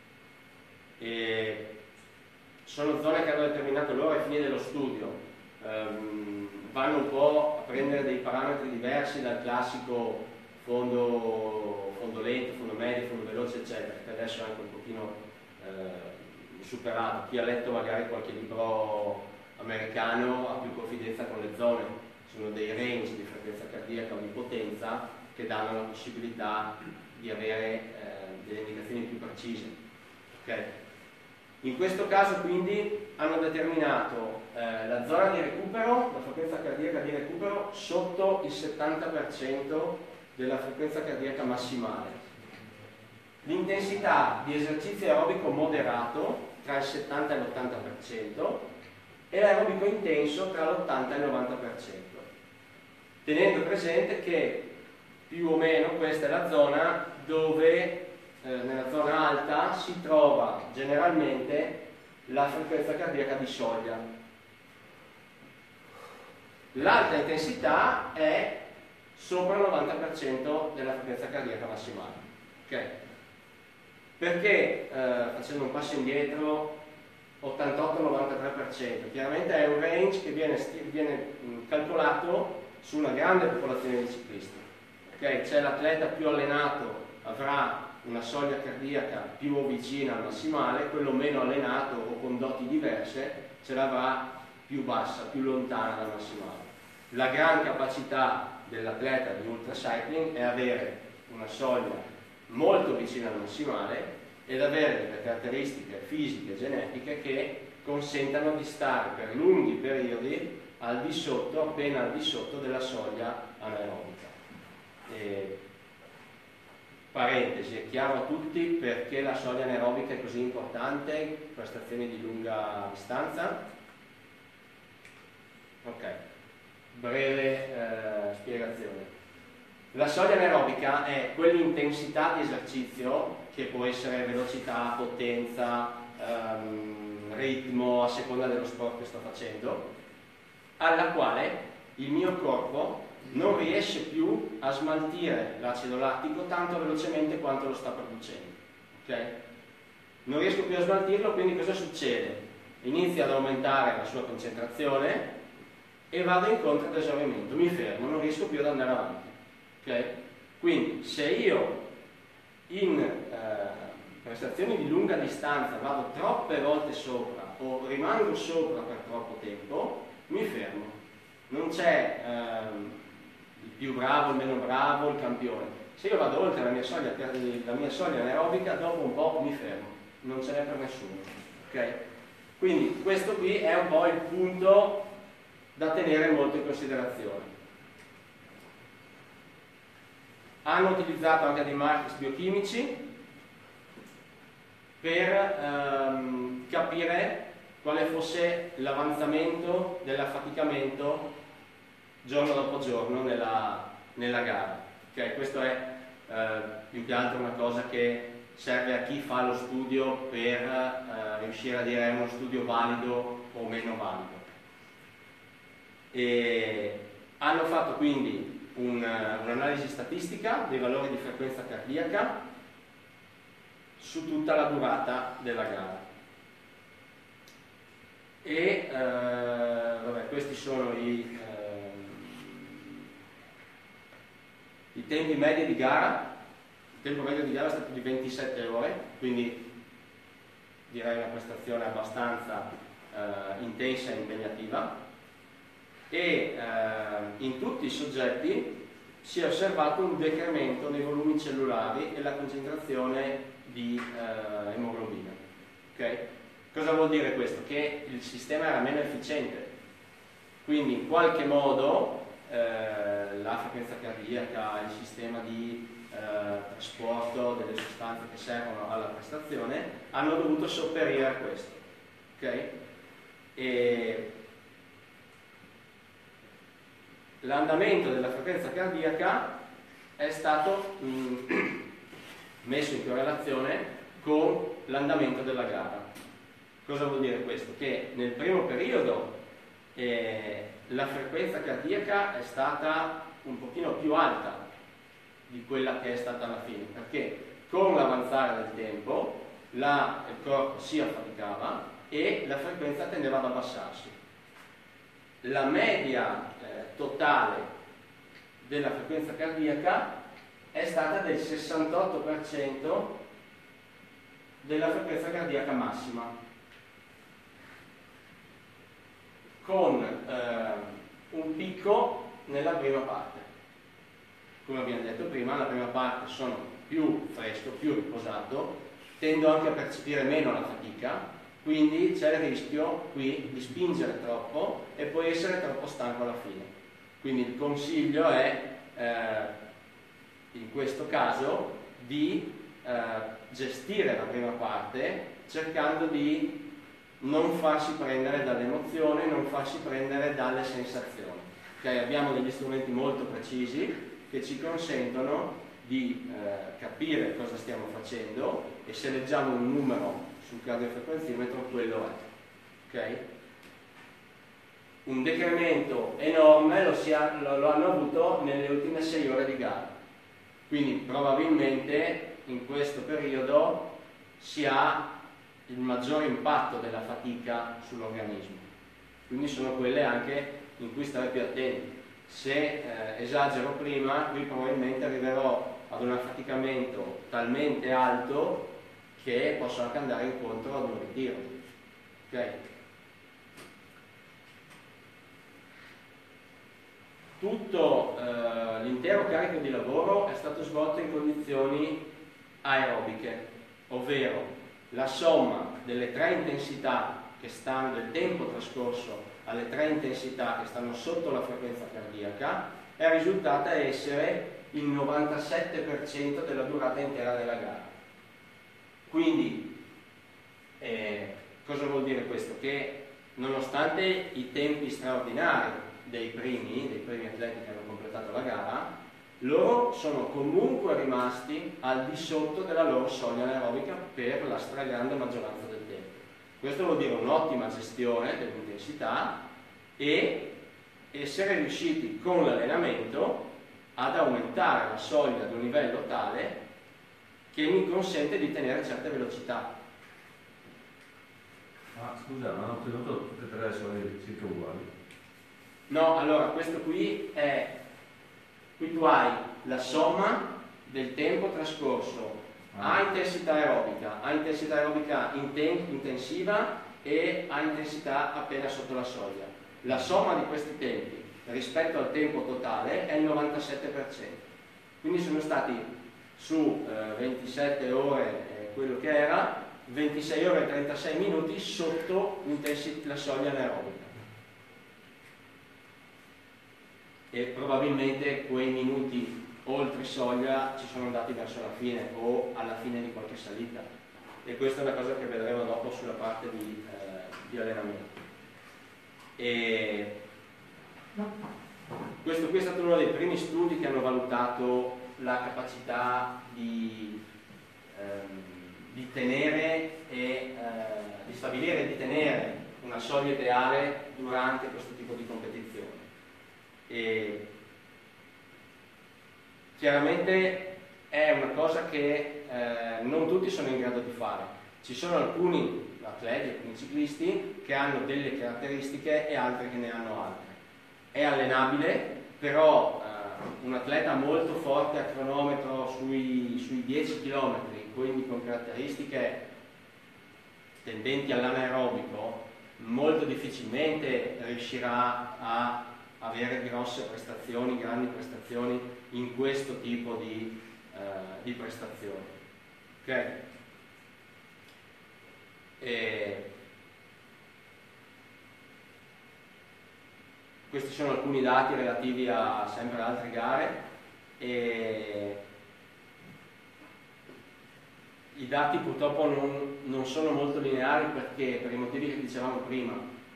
[SPEAKER 4] E sono zone che hanno determinato loro ai fini dello studio. Vanno un po' a prendere dei parametri diversi dal classico fondo lento, fondo medio, fondo veloce, eccetera, che adesso è anche un pochino superato. Chi ha letto magari qualche libro americano ha più confidenza con le zone. Sono dei range di frequenza cardiaca o di potenza che danno la possibilità di avere delle indicazioni più precise. Okay. In questo caso quindi hanno determinato la zona di recupero, la frequenza cardiaca di recupero sotto il 70% della frequenza cardiaca massimale. L'intensità di esercizio aerobico moderato tra il 70 e l'80% e l'aerobico intenso tra l'80 e il 90%. Tenendo presente che più o meno questa è la zona dove nella zona alta si trova generalmente la frequenza cardiaca di soglia. L'alta intensità è sopra il 90% della frequenza cardiaca massimale. Okay. Perché, facendo un passo indietro, 88-93%? Chiaramente è un range che viene calcolato su una grande popolazione di ciclisti. Okay. C'è l'atleta più allenato avrà una soglia cardiaca più vicina al massimale, quello meno allenato o con doti diverse ce l'avrà più bassa, più lontana dal massimale. La gran capacità dell'atleta di ultracycling è avere una soglia molto vicina al massimale ed avere delle caratteristiche fisiche e genetiche che consentano di stare per lunghi periodi al di sotto, appena al di sotto della soglia anaerobica. Parentesi, è chiaro a tutti perché la soglia anaerobica è così importante in prestazioni di lunga distanza? Ok, breve spiegazione. La soglia anaerobica è quell'intensità di esercizio, che può essere velocità, potenza, ritmo, a seconda dello sport che sto facendo, alla quale il mio corpo non riesce più a smaltire l'acido lattico tanto velocemente quanto lo sta producendo. Okay? Non riesco più a smaltirlo, quindi cosa succede? Inizia ad aumentare la sua concentrazione e vado incontro ad esaurimento, mi fermo, non riesco più ad andare avanti. Okay? Quindi se io in prestazioni di lunga distanza vado troppe volte sopra o rimango sopra per troppo tempo, mi fermo. Non c'è il più bravo, il meno bravo, il campione. Se io vado oltre la mia soglia anaerobica, dopo un po' mi fermo, non ce n'è per nessuno. Okay? Quindi questo qui è un po' il punto da tenere molto in considerazione. Hanno utilizzato anche dei markers biochimici per capire quale fosse l'avanzamento dell'affaticamento giorno dopo giorno nella gara. Okay, questo è più che altro una cosa che serve a chi fa lo studio per riuscire a dire è uno studio valido o meno valido. E hanno fatto quindi un'analisi statistica dei valori di frequenza cardiaca su tutta la durata della gara. E vabbè, questi sono i tempi medi di gara. Il tempo medio di gara è stato di 27 ore, quindi direi una prestazione abbastanza intensa e impegnativa, e in tutti i soggetti si è osservato un decremento nei volumi cellulari e la concentrazione di emoglobina. Okay? Cosa vuol dire questo? Che il sistema era meno efficiente, quindi in qualche modo la frequenza cardiaca, il sistema di trasporto delle sostanze che servono alla prestazione hanno dovuto sopperire a questo. Okay? E l'andamento della frequenza cardiaca è stato messo in correlazione con l'andamento della gara. Cosa vuol dire questo? Che nel primo periodo la frequenza cardiaca è stata un pochino più alta di quella che è stata alla fine, perché con l'avanzare del tempo il corpo si affaticava e la frequenza tendeva ad abbassarsi. La media totale della frequenza cardiaca è stata del 68% della frequenza cardiaca massima, con un picco nella prima parte. Come abbiamo detto prima, la prima parte sono più fresco, più riposato, tendo anche a percepire meno la fatica, quindi c'è il rischio qui di spingere troppo e poi essere troppo stanco alla fine. Quindi il consiglio è in questo caso di gestire la prima parte cercando di non farsi prendere dall'emozione, non farsi prendere dalle sensazioni. Okay? Abbiamo degli strumenti molto precisi che ci consentono di capire cosa stiamo facendo, e se leggiamo un numero sul cardiofrequenzimetro quello è. Okay? Un decremento enorme lo hanno avuto nelle ultime 6 ore di gara, quindi probabilmente in questo periodo si ha il maggiore impatto della fatica sull'organismo, quindi sono quelle anche in cui stare più attenti. Se esagero prima, qui probabilmente arriverò ad un affaticamento talmente alto che posso anche andare incontro ad un ritiro. Okay? Tutto l'intero carico di lavoro è stato svolto in condizioni aerobiche, ovvero la somma delle 3 intensità che stanno, del tempo trascorso alle 3 intensità che stanno sotto la frequenza cardiaca, è risultata essere il 97% della durata intera della gara. Quindi cosa vuol dire questo? Che nonostante i tempi straordinari dei primi atleti che hanno completato la gara, loro sono comunque rimasti al di sotto della loro soglia anaerobica per la stragrande maggioranza del tempo. Questo vuol dire un'ottima gestione dell'intensità e essere riusciti con l'allenamento ad aumentare la soglia ad un livello tale che mi consente di tenere certe velocità.
[SPEAKER 3] Ma scusa, ma hanno ottenuto tutte e 3 le soglie circa uguali?
[SPEAKER 4] No, allora questo qui tu hai la somma del tempo trascorso a intensità aerobica intensiva e a intensità appena sotto la soglia. La somma di questi tempi rispetto al tempo totale è il 97%. Quindi sono stati su 27 ore quello che era, 26 ore e 36 minuti sotto la soglia anaerobica. E probabilmente quei minuti oltre soglia ci sono andati verso la fine o alla fine di qualche salita, e questa è una cosa che vedremo dopo sulla parte di allenamento. E questo qui è stato uno dei primi studi che hanno valutato la capacità di tenere e di stabilire e di tenere una soglia ideale durante questo tipo di competizione. E chiaramente è una cosa che non tutti sono in grado di fare. Ci sono alcuni atleti, alcuni ciclisti che hanno delle caratteristiche e altri che ne hanno altre. È allenabile, però un atleta molto forte a cronometro sui 10 km, quindi con caratteristiche tendenti all'anaerobico, molto difficilmente riuscirà a avere grosse prestazioni, grandi prestazioni in questo tipo di prestazioni. Ok? Questi sono alcuni dati relativi sempre ad altre gare. I dati purtroppo non sono molto lineari perché, per i motivi che dicevamo prima,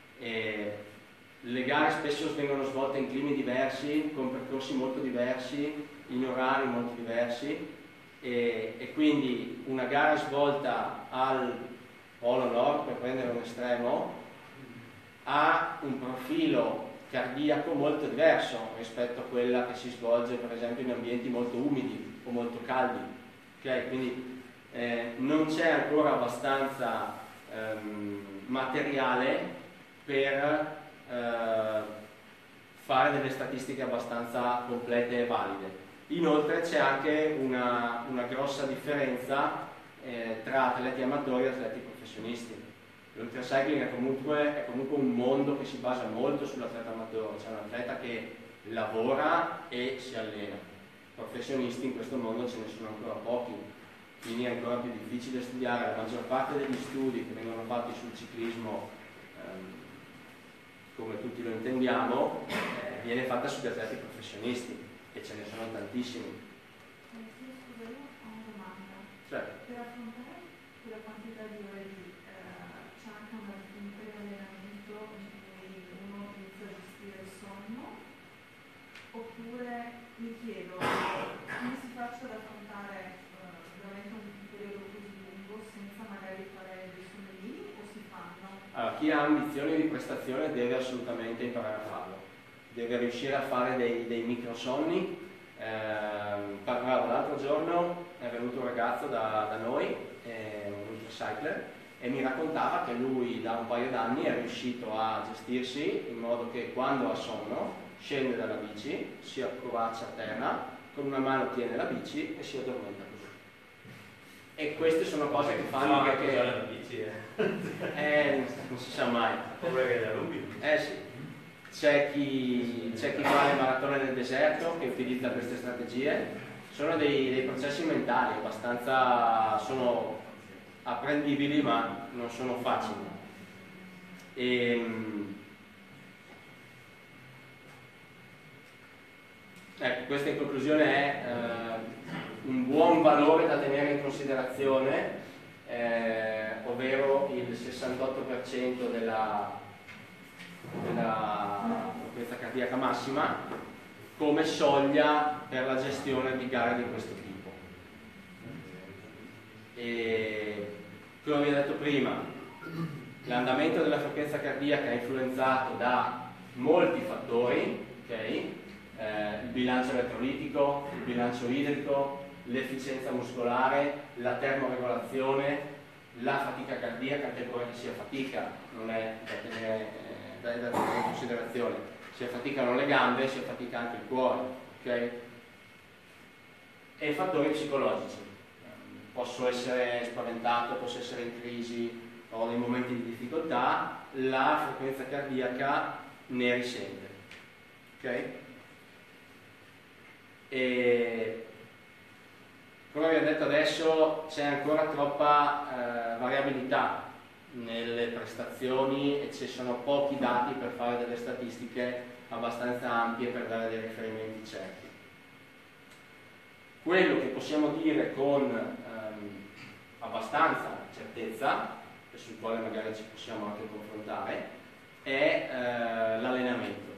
[SPEAKER 4] le gare spesso vengono svolte in climi diversi, con percorsi molto diversi, in orari molto diversi, e quindi una gara svolta al Polo Nord, per prendere un estremo, ha un profilo cardiaco molto diverso rispetto a quella che si svolge per esempio in ambienti molto umidi o molto caldi. Okay? Quindi non c'è ancora abbastanza materiale per fare delle statistiche abbastanza complete e valide. Inoltre c'è anche una grossa differenza tra atleti amatori e atleti professionisti. L'ultracycling è comunque un mondo che si basa molto sull'atleta amatore, c'è un atleta che lavora e si allena. Professionisti in questo mondo ce ne sono ancora pochi, quindi è ancora più difficile studiare. La maggior parte degli studi che vengono fatti sul ciclismo, come tutti lo intendiamo, viene fatta sugli atleti professionisti, e ce ne sono tantissimi.
[SPEAKER 5] Scusa, io ho una domanda.
[SPEAKER 4] Certo.
[SPEAKER 5] Per affrontare quella quantità di ore lì, c'è anche un pre-allenamento in cui uno inizia a gestire il sonno, oppure mi chiedo come si faccia ad affrontare veramente un periodo così lungo senza magari fare dei sonnellini, o si fanno?
[SPEAKER 4] Allora, chi ha ambizioni di prestazione deve assolutamente imparare a farlo, deve riuscire a fare dei microsonni. Parlavo l'altro giorno, è venuto un ragazzo da noi, un ultracycler, e mi raccontava che lui da un paio d'anni è riuscito a gestirsi in modo che quando ha sonno scende dalla bici, si accovaccia a terra, con una mano tiene la bici e si addormenta così. E queste sono cose che fanno che
[SPEAKER 3] la bici,
[SPEAKER 4] non si sa mai.
[SPEAKER 3] Come che da lupi.
[SPEAKER 4] Sì. C'è chi fa le maratone nel deserto, che utilizza queste strategie. Sono dei processi mentali abbastanza, sono apprendibili ma non sono facili. Ecco, questa in conclusione è un buon valore da tenere in considerazione, ovvero il 68% della frequenza cardiaca massima come soglia per la gestione di gare di questo tipo. E come vi ho detto prima, l'andamento della frequenza cardiaca è influenzato da molti fattori, okay? Il bilancio elettrolitico, il bilancio idrico, l'efficienza muscolare, la termoregolazione, la fatica cardiaca, anche quello che sia fatica non è da tenere in considerazione. Si affaticano le gambe, si affatica anche il cuore, ok? E fattori psicologici. Posso essere spaventato, posso essere in crisi, ho dei momenti di difficoltà, la frequenza cardiaca ne risente, ok? E come vi ho detto adesso, c'è ancora troppa variabilità nelle prestazioni e ci sono pochi dati per fare delle statistiche abbastanza ampie per dare dei riferimenti certi. Quello che possiamo dire con abbastanza certezza, e sul quale magari ci possiamo anche confrontare, è l'allenamento.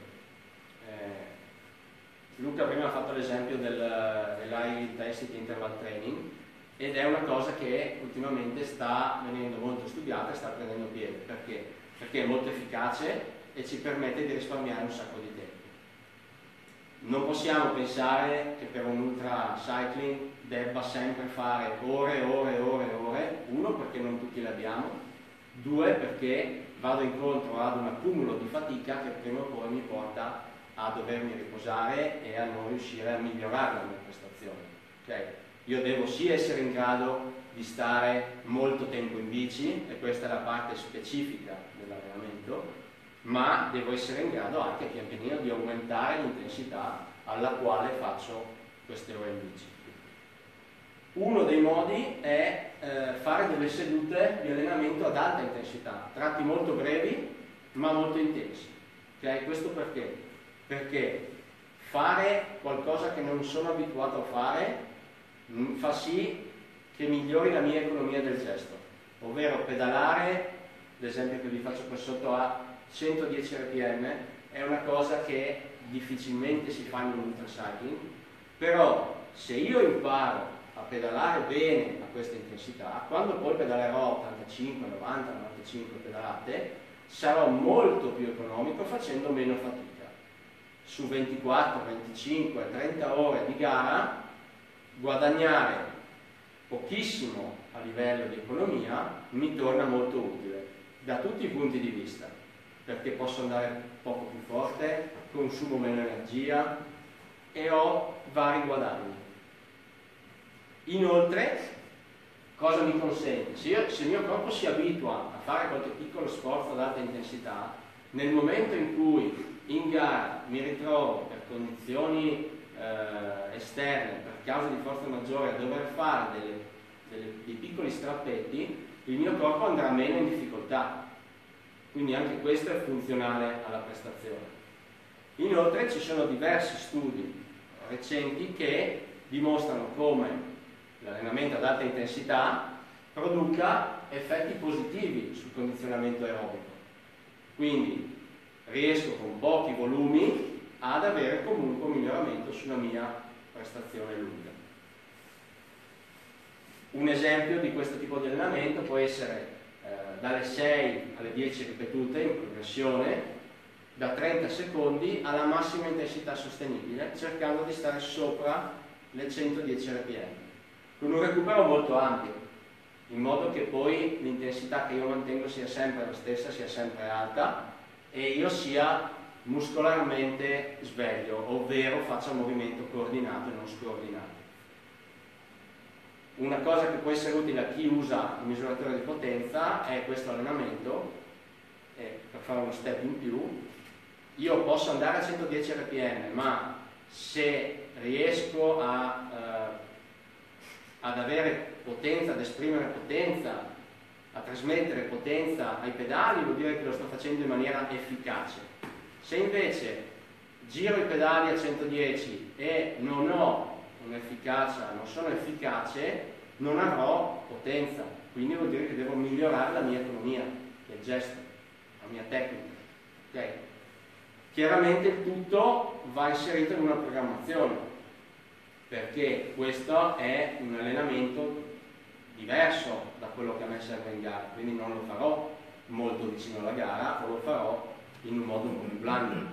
[SPEAKER 4] Luca prima ha fatto l'esempio dell'high intensity interval training, ed è una cosa che ultimamente sta venendo molto studiata e sta prendendo piede. Perché? Perché è molto efficace e ci permette di risparmiare un sacco di tempo. Non possiamo pensare che per un ultra cycling debba sempre fare ore, uno perché non tutti le abbiamo, due perché vado incontro ad un accumulo di fatica che prima o poi mi porta a dovermi riposare e a non riuscire a migliorare la mia prestazione. Okay? Io devo sì essere in grado di stare molto tempo in bici, e questa è la parte specifica dell'allenamento, ma devo essere in grado anche pian pianino di aumentare l'intensità alla quale faccio queste ore in bici. Uno dei modi è fare delle sedute di allenamento ad alta intensità, tratti molto brevi ma molto intensi. Okay? Questo perché? Perché fare qualcosa che non sono abituato a fare fa sì che migliori la mia economia del gesto, ovvero pedalare, l'esempio che vi faccio qua sotto, a 110 rpm è una cosa che difficilmente si fa in un ultracycling, però se io imparo a pedalare bene a questa intensità, quando poi pedalerò 85, 90, 95 pedalate, sarò molto più economico facendo meno fatica. Su 24, 25, 30 ore di gara guadagnare pochissimo a livello di economia mi torna molto utile da tutti i punti di vista, perché posso andare poco più forte, consumo meno energia e ho vari guadagni. Inoltre, cosa mi consente? Se il mio corpo si abitua a fare qualche piccolo sforzo ad alta intensità, nel momento in cui in gara mi ritrovo per condizioni esterne, per causa di forza maggiore, a dover fare dei piccoli strappetti, il mio corpo andrà meno in difficoltà. Quindi anche questo è funzionale alla prestazione. Inoltre ci sono diversi studi recenti che dimostrano come l'allenamento ad alta intensità produca effetti positivi sul condizionamento aerobico. Quindi riesco con pochi volumi ad avere comunque un miglioramento sulla mia prestazione lunga. Un esempio di questo tipo di allenamento può essere dalle 6 alle 10 ripetute in progressione, da 30 secondi alla massima intensità sostenibile, cercando di stare sopra le 110 rpm, con un recupero molto ampio, in modo che poi l'intensità che io mantengo sia sempre la stessa, sia sempre alta, e io sia muscolarmente sveglio, ovvero faccia un movimento coordinato e non scordinato. Una cosa che può essere utile a chi usa il misuratore di potenza è questo allenamento, per fare uno step in più. Io posso andare a 110 rpm, ma se riesco ad avere potenza, ad esprimere potenza, a trasmettere potenza ai pedali, vuol dire che lo sto facendo in maniera efficace. Se invece giro i pedali a 110 e non ho un'efficacia, non sono efficace, non avrò potenza, quindi vuol dire che devo migliorare la mia economia, il gesto, la mia tecnica. Okay? Chiaramente il tutto va inserito in una programmazione, perché questo è un allenamento diverso da quello che a me serve in gara, quindi non lo farò molto vicino alla gara, o lo farò in un modo un po' più blando.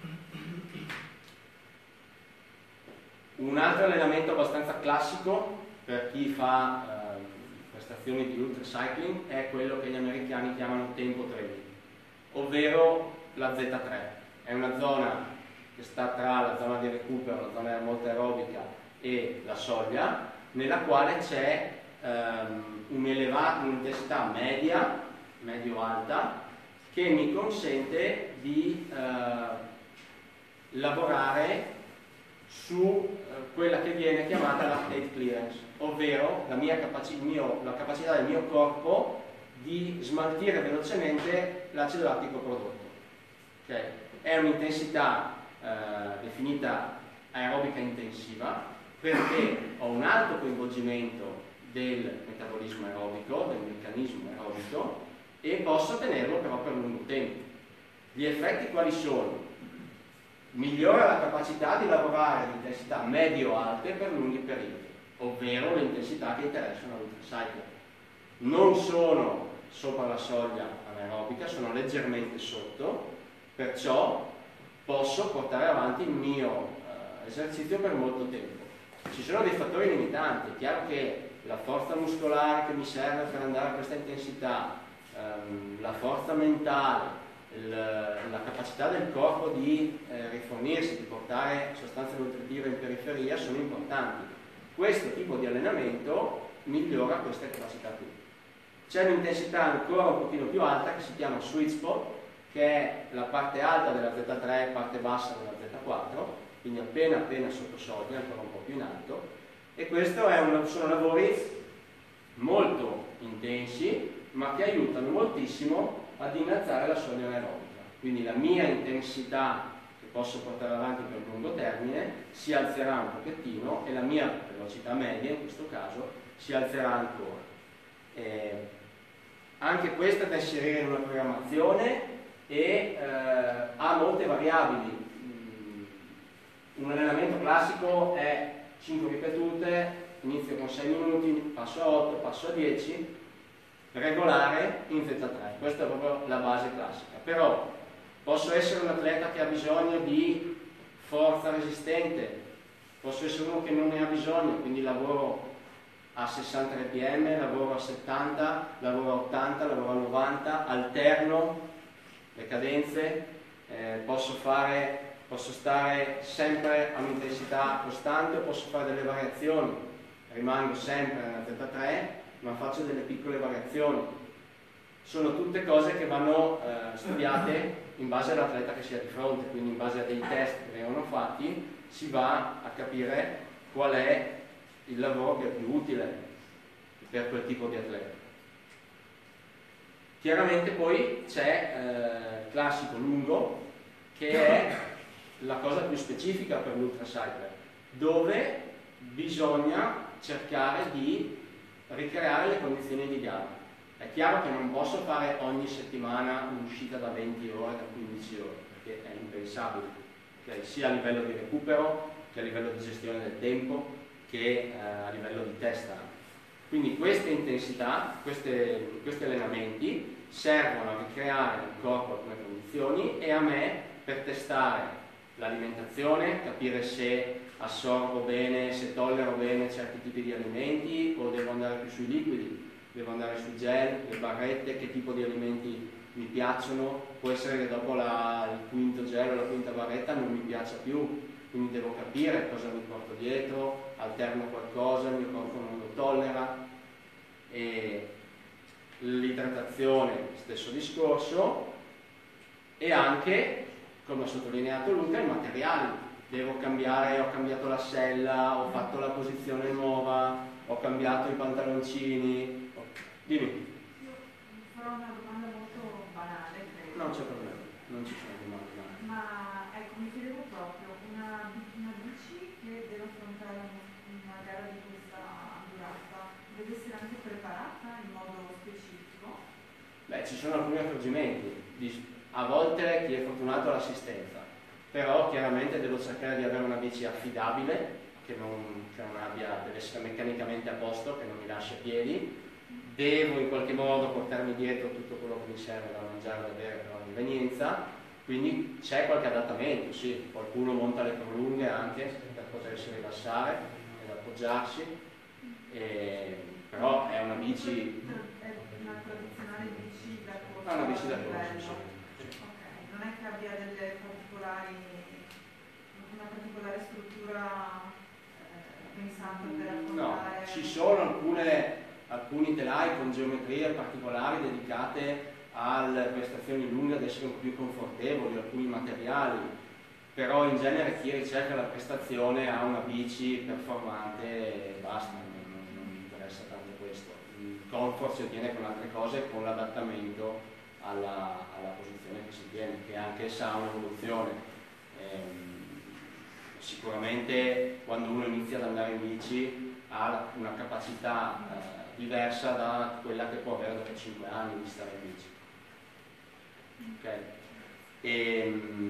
[SPEAKER 4] Un altro allenamento abbastanza classico per chi fa prestazioni di ultracycling è quello che gli americani chiamano tempo training, ovvero la Z3. È una zona che sta tra la zona di recupero, la zona molto aerobica e la soglia, nella quale c'è un'intensità media, medio-alta, che mi consente di lavorare su quella che viene chiamata la state clearance, ovvero la capacità del mio corpo di smaltire velocemente l'acido lattico prodotto. Okay? È un'intensità definita aerobica intensiva, perché ho un alto coinvolgimento del metabolismo aerobico, del meccanismo aerobico, e posso tenerlo però per lungo tempo. Gli effetti quali sono? Migliora la capacità di lavorare ad intensità medio-alte per lunghi periodi, ovvero le intensità che interessano all'ultracycling. Non sono sopra la soglia anaerobica, sono leggermente sotto, perciò posso portare avanti il mio l'esercizio per molto tempo. Ci sono dei fattori limitanti, è chiaro che la forza muscolare che mi serve per andare a questa intensità, la forza mentale, la capacità del corpo di rifornirsi, di portare sostanze nutritive in periferia sono importanti. Questo tipo di allenamento migliora queste capacità qui. C'è un'intensità ancora un pochino più alta che si chiama sweet spot, che è la parte alta della Z3 e parte bassa della Z4, quindi appena sotto soglia, ancora un po' più in alto, e questo sono lavori molto intensi, ma che aiutano moltissimo ad innalzare la soglia anaerobica. Quindi la mia intensità che posso portare avanti per lungo termine si alzerà un pochettino e la mia velocità media, in questo caso, si alzerà ancora. Anche questa è da inserire in una programmazione e ha molte variabili. Un allenamento classico è 5 ripetute, inizio con 6 minuti, passo a 8, passo a 10, regolare in Z3. Questa è proprio la base classica. Però posso essere un atleta che ha bisogno di forza resistente, posso essere uno che non ne ha bisogno, quindi lavoro a 60 rpm, lavoro a 70, lavoro a 80, lavoro a 90, alterno le cadenze, posso stare sempre a un'intensità costante, posso fare delle variazioni, rimango sempre nella Z3, ma faccio delle piccole variazioni. Sono tutte cose che vanno studiate in base all'atleta che si ha di fronte, quindi in base a dei test che vengono fatti si va a capire qual è il lavoro che è più utile per quel tipo di atleta. Chiaramente poi c'è il classico lungo, che è la cosa più specifica per l'ultracycler, dove bisogna cercare di ricreare le condizioni di gara. È chiaro che non posso fare ogni settimana un'uscita da 20 ore, da 15 ore, perché è impensabile, okay? Sia a livello di recupero, che a livello di gestione del tempo, che a livello di testa. Quindi queste intensità, questi allenamenti servono a ricreare nel corpo alcune condizioni e a me per testare l'alimentazione, capire se assorbo bene, se tollero bene certi tipi di alimenti o devo andare più sui liquidi, devo andare sui gel, le barrette, che tipo di alimenti mi piacciono. Può essere che dopo il quinto gel o la quinta barretta non mi piaccia più, quindi devo capire cosa mi porto dietro, alterno qualcosa, il mio corpo non lo tollera. E l'idratazione, stesso discorso, e anche, come ha sottolineato Luca, i materiali. Devo cambiare, ho cambiato la sella, ho fatto la posizione nuova, ho cambiato i pantaloncini. Dimmi.
[SPEAKER 5] Io farò una domanda molto banale, credo.
[SPEAKER 4] Non c'è problema, non ci sono domande banali.
[SPEAKER 5] Ma ecco, mi chiedevo proprio, una bici che deve affrontare una gara di questa durata, deve essere anche preparata in modo specifico?
[SPEAKER 4] Beh, ci sono alcuni accorgimenti. A volte chi è fortunato ha l'assistenza, però chiaramente devo cercare di avere una bici affidabile, che non deve essere meccanicamente a posto, che non mi lascia piedi. Devo in qualche modo portarmi dietro tutto quello che mi serve da mangiare, da bere per ogni evenienza, quindi c'è qualche adattamento, sì, qualcuno monta le prolunghe anche per potersi rilassare ed appoggiarsi, però è una bici...
[SPEAKER 5] È una tradizionale bici da corsa?
[SPEAKER 4] È una bici da corsa, sì.
[SPEAKER 5] Ok, non è che abbia una particolare struttura pensata per affrontare...
[SPEAKER 4] No, ci sono alcuni telai con geometrie particolari dedicate alle prestazioni lunghe ad essere un po' più confortevoli, alcuni materiali, però in genere chi ricerca la prestazione ha una bici performante e basta, non mi interessa tanto questo. Il comfort si ottiene con altre cose, con l'adattamento alla posizione che si tiene, che anche essa ha un'evoluzione. Sicuramente quando uno inizia ad andare in bici ha una capacità diversa da quella che può avere dopo 5 anni di stare in bici. Okay.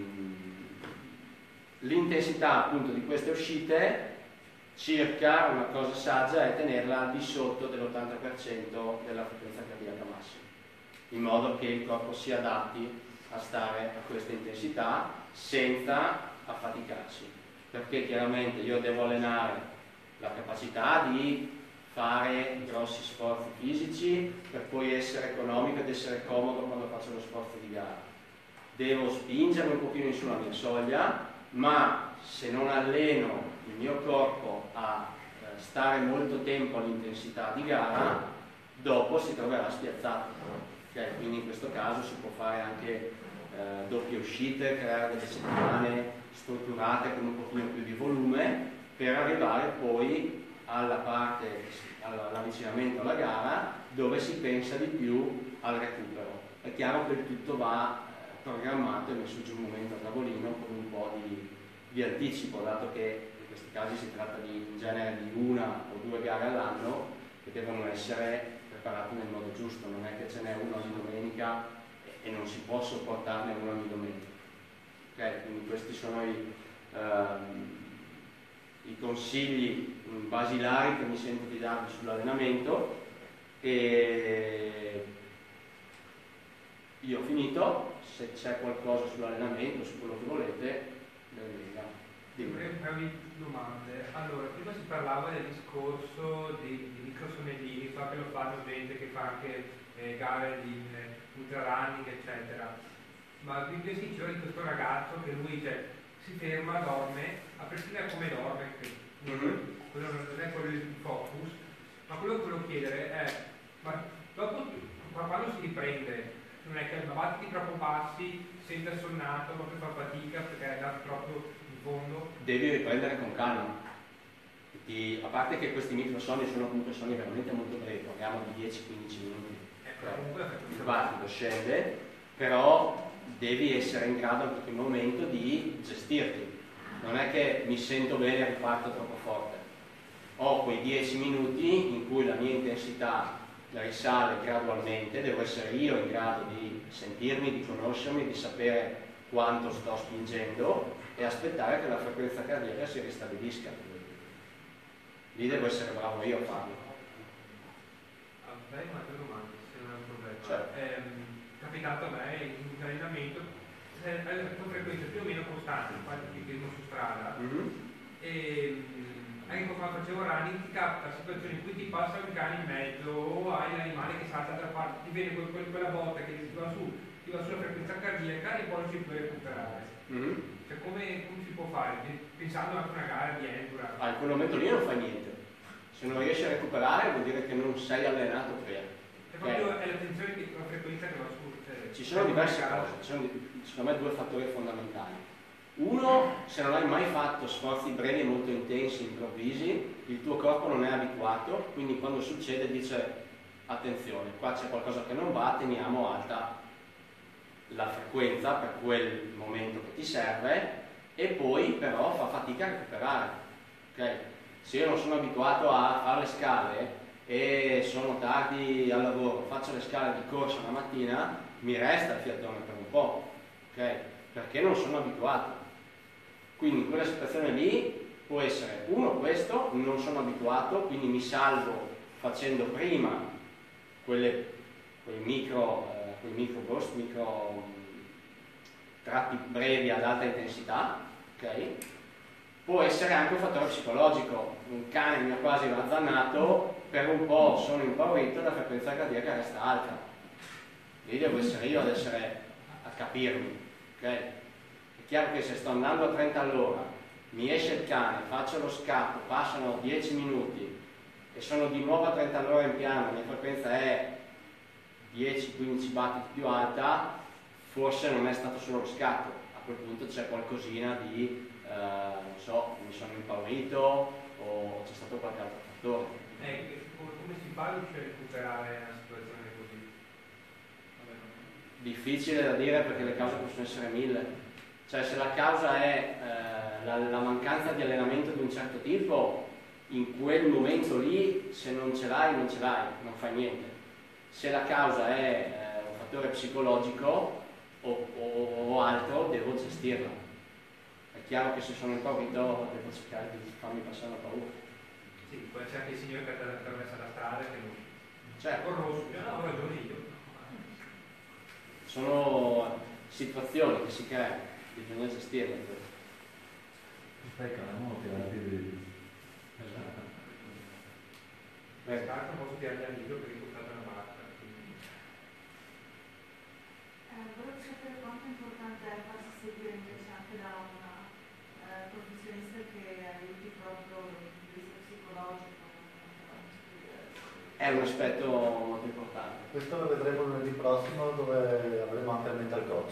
[SPEAKER 4] L'intensità appunto di queste uscite, circa una cosa saggia è tenerla al di sotto dell'80% della frequenza cardiaca massima, in modo che il corpo si adatti a stare a questa intensità senza affaticarsi. perché chiaramente io devo allenare la capacità di fare grossi sforzi fisici per poi essere economico ed essere comodo quando faccio lo sforzo di gara. Devo spingermi un pochino in sulla mia soglia, ma se non alleno il mio corpo a stare molto tempo all'intensità di gara, dopo si troverà spiazzato. Okay? Quindi in questo caso si può fare anche doppie uscite, creare delle settimane strutturate con un pochino più di volume per arrivare poi alla parte, all'avvicinamento alla gara, dove si pensa di più al recupero. È chiaro che il tutto va programmato e messo giù un momento a tavolino con un po' di anticipo, dato che in questi casi si tratta in genere di 1 o 2 gare all'anno che devono essere preparate nel modo giusto, non è che ce n'è una ogni domenica e non si può sopportarne una ogni domenica. Okay? Quindi questi sono i consigli basilari che mi sento di darvi sull'allenamento. E io ho finito, se c'è qualcosa sull'allenamento, su quello che volete, benvenga.
[SPEAKER 2] Vorrei farvi domande. Allora, prima si parlava del discorso di microsonellini, so che lo fanno gente che fa anche gare di ultrarunning, eccetera. Ma vi dicevo di questo ragazzo che lui si ferma, dorme, a prescindere come dorme, che quello non è quello il focus, ma quello che volevo chiedere è, ma dopo, quando si riprende, non è che batti troppo bassi, sente assonnato, proprio fa fatica perché è andato troppo in fondo?
[SPEAKER 4] Devi riprendere con calma. A parte che questi microsonni sono comunque sonni veramente molto brevi, parliamo di 10-15 minuti. Il battito scende, però devi essere in grado in quel momento di gestirti. Non è che mi sento bene e riparto troppo forte. Ho quei 10 minuti in cui la mia intensità risale gradualmente, devo essere io in grado di sentirmi, di conoscermi, di sapere quanto sto spingendo e aspettare che la frequenza cardiaca si ristabilisca. Lì devo essere bravo io a farlo.
[SPEAKER 2] Avrei un'altra domanda, se non è un problema.
[SPEAKER 4] Certo.
[SPEAKER 2] È capitato a me in un allenamento con frequenza più o meno costante, qualche ciclismo su strada, e anche quando facevo running ti capita situazioni in cui ti passa un cane in mezzo o hai l'animale che salta da parte, ti viene quella botta che ti va sulla frequenza cardiaca e poi non ci puoi recuperare. Cioè come si può fare? Pensando anche a una gara di endurance.
[SPEAKER 4] In quel momento lì non fai niente. Se non riesci a recuperare vuol dire che non sei allenato bene.
[SPEAKER 2] È proprio è l'attenzione di una frequenza che va su.
[SPEAKER 4] Ci sono diverse cose, ci sono secondo me 2 fattori fondamentali. Uno, se non hai mai fatto sforzi brevi e molto intensi, improvvisi, il tuo corpo non è abituato, quindi quando succede dice attenzione, qua c'è qualcosa che non va, teniamo alta la frequenza per quel momento che ti serve e poi però fa fatica a recuperare. Okay? Se io non sono abituato a fare le scale e sono tardi al lavoro, faccio le scale di corsa la mattina, mi resta il fiatone per un po', okay? Perché non sono abituato. Quindi in quella situazione lì può essere uno questo, non sono abituato, quindi mi salvo facendo prima quei micro burst, micro tratti brevi ad alta intensità, ok? Può essere anche un fattore psicologico, un cane mi ha quasi razzannato, per un po' sono impaurito e la frequenza cardiaca resta alta. Lì devo essere io a capirmi, ok? È chiaro che se sto andando a 30 all'ora, mi esce il cane, faccio lo scatto, passano 10 minuti e sono di nuovo a 30 all'ora in piano, la mia frequenza è 10-15 battiti più alta, forse non è stato solo lo scatto, a quel punto c'è qualcosina di, non so, mi sono impaurito o c'è stato qualche altro fattore.
[SPEAKER 2] Come si fa a riuscire a recuperare una situazione così?
[SPEAKER 4] Difficile da dire perché le cause possono essere 1000. Cioè se la causa è la mancanza di allenamento di un certo tipo, in quel momento lì se non ce l'hai, non fai niente. Se la causa è un fattore psicologico o altro, devo gestirla. È chiaro che se sono impaurito devo cercare di farmi passare la paura.
[SPEAKER 2] Sì, può essere anche il signore che ha attraversato la strada che non...
[SPEAKER 4] Certo.
[SPEAKER 2] Con rosso, ho ragione io.
[SPEAKER 4] Sono situazioni che si creano, bisogna gestirle.
[SPEAKER 3] Sprecano tirati di...
[SPEAKER 2] La carta posso tirare al libro perché portate una barca.
[SPEAKER 5] Volevo sapere quanto importante è farsi seguire invece anche da una professionista che aiuti proprio dal punto di vista psicologico.
[SPEAKER 4] È un aspetto molto importante.
[SPEAKER 6] Questo lo vedremo lunedì prossimo, dove avremo anche il mental coach.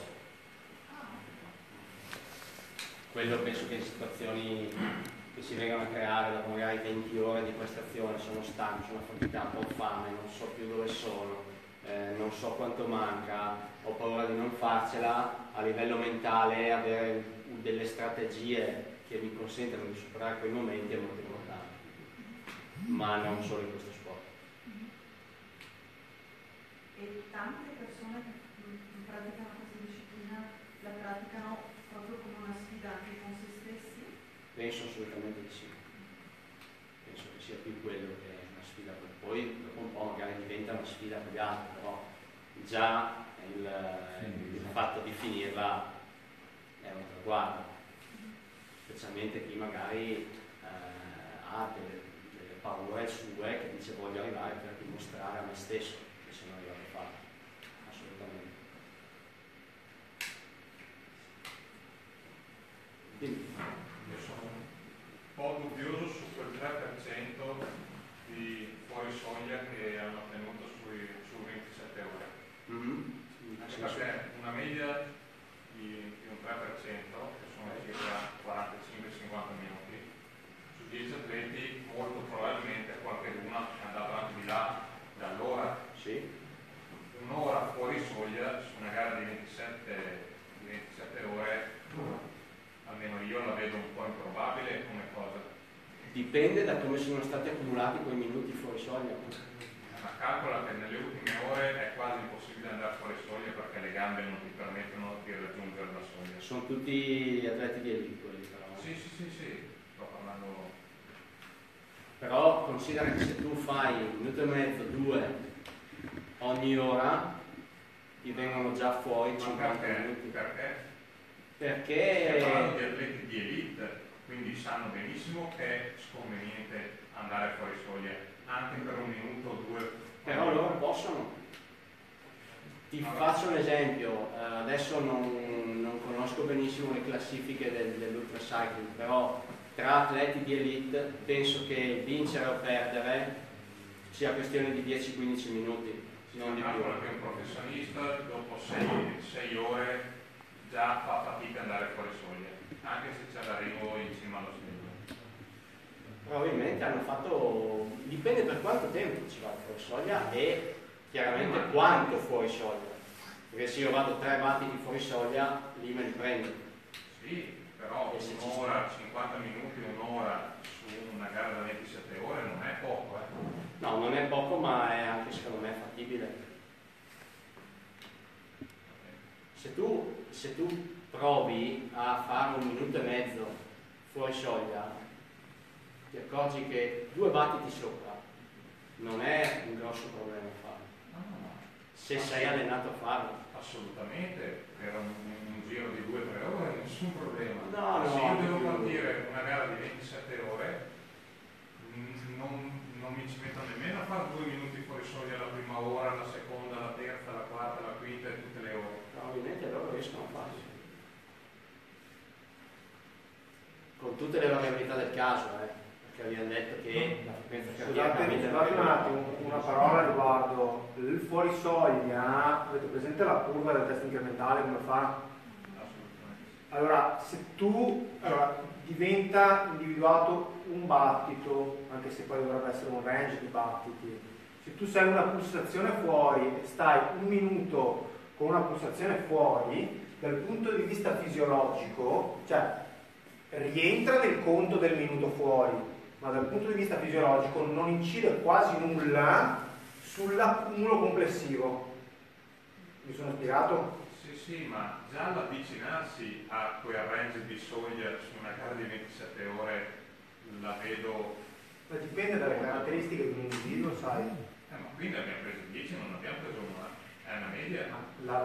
[SPEAKER 4] Quello penso che in situazioni che si vengano a creare dopo magari 20 ore di prestazione, sono stanco, sono affaticato, ho fame, non so più dove sono, non so quanto manca, ho paura di non farcela, a livello mentale avere delle strategie che mi consentano di superare quei momenti è molto importante, ma non solo in questo sport.
[SPEAKER 5] E tante persone che praticano questa disciplina la praticano proprio come una sfida anche con se stessi?
[SPEAKER 4] Penso assolutamente di sì. Penso che sia più quello che è una sfida, poi dopo un po' magari diventa una sfida per gli altri, però già il fatto di finirla è un traguardo, specialmente chi magari ha delle paure sue, che dice voglio arrivare per dimostrare a me stesso che sono arrivato a farlo. Assolutamente.
[SPEAKER 7] Io sono un po' dubbioso su quel 3% di fuori soglia che hanno ottenuto su 27 ore. Anche perché una media di un 3%, che sono circa 45-50 minuti, su 10 atleti molto probabilmente qualcuno è andato anche di là da allora.
[SPEAKER 4] Sì.
[SPEAKER 7] Un'ora fuori soglia su una gara di 27 ore, almeno io la vedo un po' improbabile come cosa.
[SPEAKER 4] Dipende da come sono stati accumulati quei minuti fuori soglia.
[SPEAKER 7] Ma calcola che nelle ultime ore è quasi impossibile andare fuori soglia perché le gambe non ti permettono di raggiungere la soglia.
[SPEAKER 4] Sono tutti atleti di elite quelli però.
[SPEAKER 7] Sì, sto parlando.
[SPEAKER 4] Però considera che se tu fai 1 minuto e mezzo, 2 ogni ora, ti vengono già fuori 50 minuti.
[SPEAKER 7] Perché?
[SPEAKER 4] Perché
[SPEAKER 7] Stiamo parlando di atleti di elite, quindi sanno benissimo che è sconveniente andare fuori soglia, anche per 1 minuto o 2.
[SPEAKER 4] però loro possono. Ti faccio un esempio, adesso non conosco benissimo le classifiche dell'ultracycling, però tra atleti di elite penso che vincere o perdere sia questione di 10-15 minuti, non di più.
[SPEAKER 7] Calcola che un professionista dopo 6 ore già fa fatica ad andare fuori soglia, anche se c'è l'arrivo in cima allo stelio.
[SPEAKER 4] Probabilmente hanno fatto, dipende per quanto tempo ci va fuori soglia e chiaramente quanto fuori soglia, perché se io vado 3 battiti fuori soglia lì me li prendo.
[SPEAKER 7] Sì, però un'ora, 50 minuti, un'ora su una gara da 27 ore non è poco,
[SPEAKER 4] No, non è poco, ma è anche secondo me fattibile. Se tu provi a fare 1 minuto e mezzo fuori soglia, ti accorgi che 2 battiti sopra non è un grosso problema farlo.
[SPEAKER 7] No.
[SPEAKER 4] Se sei allenato a farlo.
[SPEAKER 7] Assolutamente, per un giro di 2-3 ore nessun problema.
[SPEAKER 4] No,
[SPEAKER 7] se io devo partire una gara di 27 ore, non mi ci metto nemmeno a fare 2 minuti fuori soglia la prima ora, la seconda, la terza, la quarta, la quinta e tutte le ore.
[SPEAKER 4] Probabilmente loro riescono a farlo. Con tutte le variabilità del caso, perché abbiamo detto che la frequenza cardiaca...
[SPEAKER 1] Scusate un attimo, una parola riguardo il fuori soglia. Avete presente la curva del test incrementale come fa?
[SPEAKER 7] Assolutamente.
[SPEAKER 1] Allora, diventa individuato un battito, anche se poi dovrebbe essere un range di battiti. Se tu sei una pulsazione fuori e stai 1 minuto con una pulsazione fuori, dal punto di vista fisiologico, cioè rientra nel conto del minuto fuori, ma dal punto di vista fisiologico non incide quasi nulla sull'accumulo complessivo. Mi sono spiegato?
[SPEAKER 7] Sì, ma già l'avvicinarsi a quel range di soglia su una gara di 27 ore la vedo...
[SPEAKER 1] Ma dipende dalle caratteristiche di un individuo, sai.
[SPEAKER 7] Ma quindi abbiamo preso 10, non abbiamo preso una. È una media?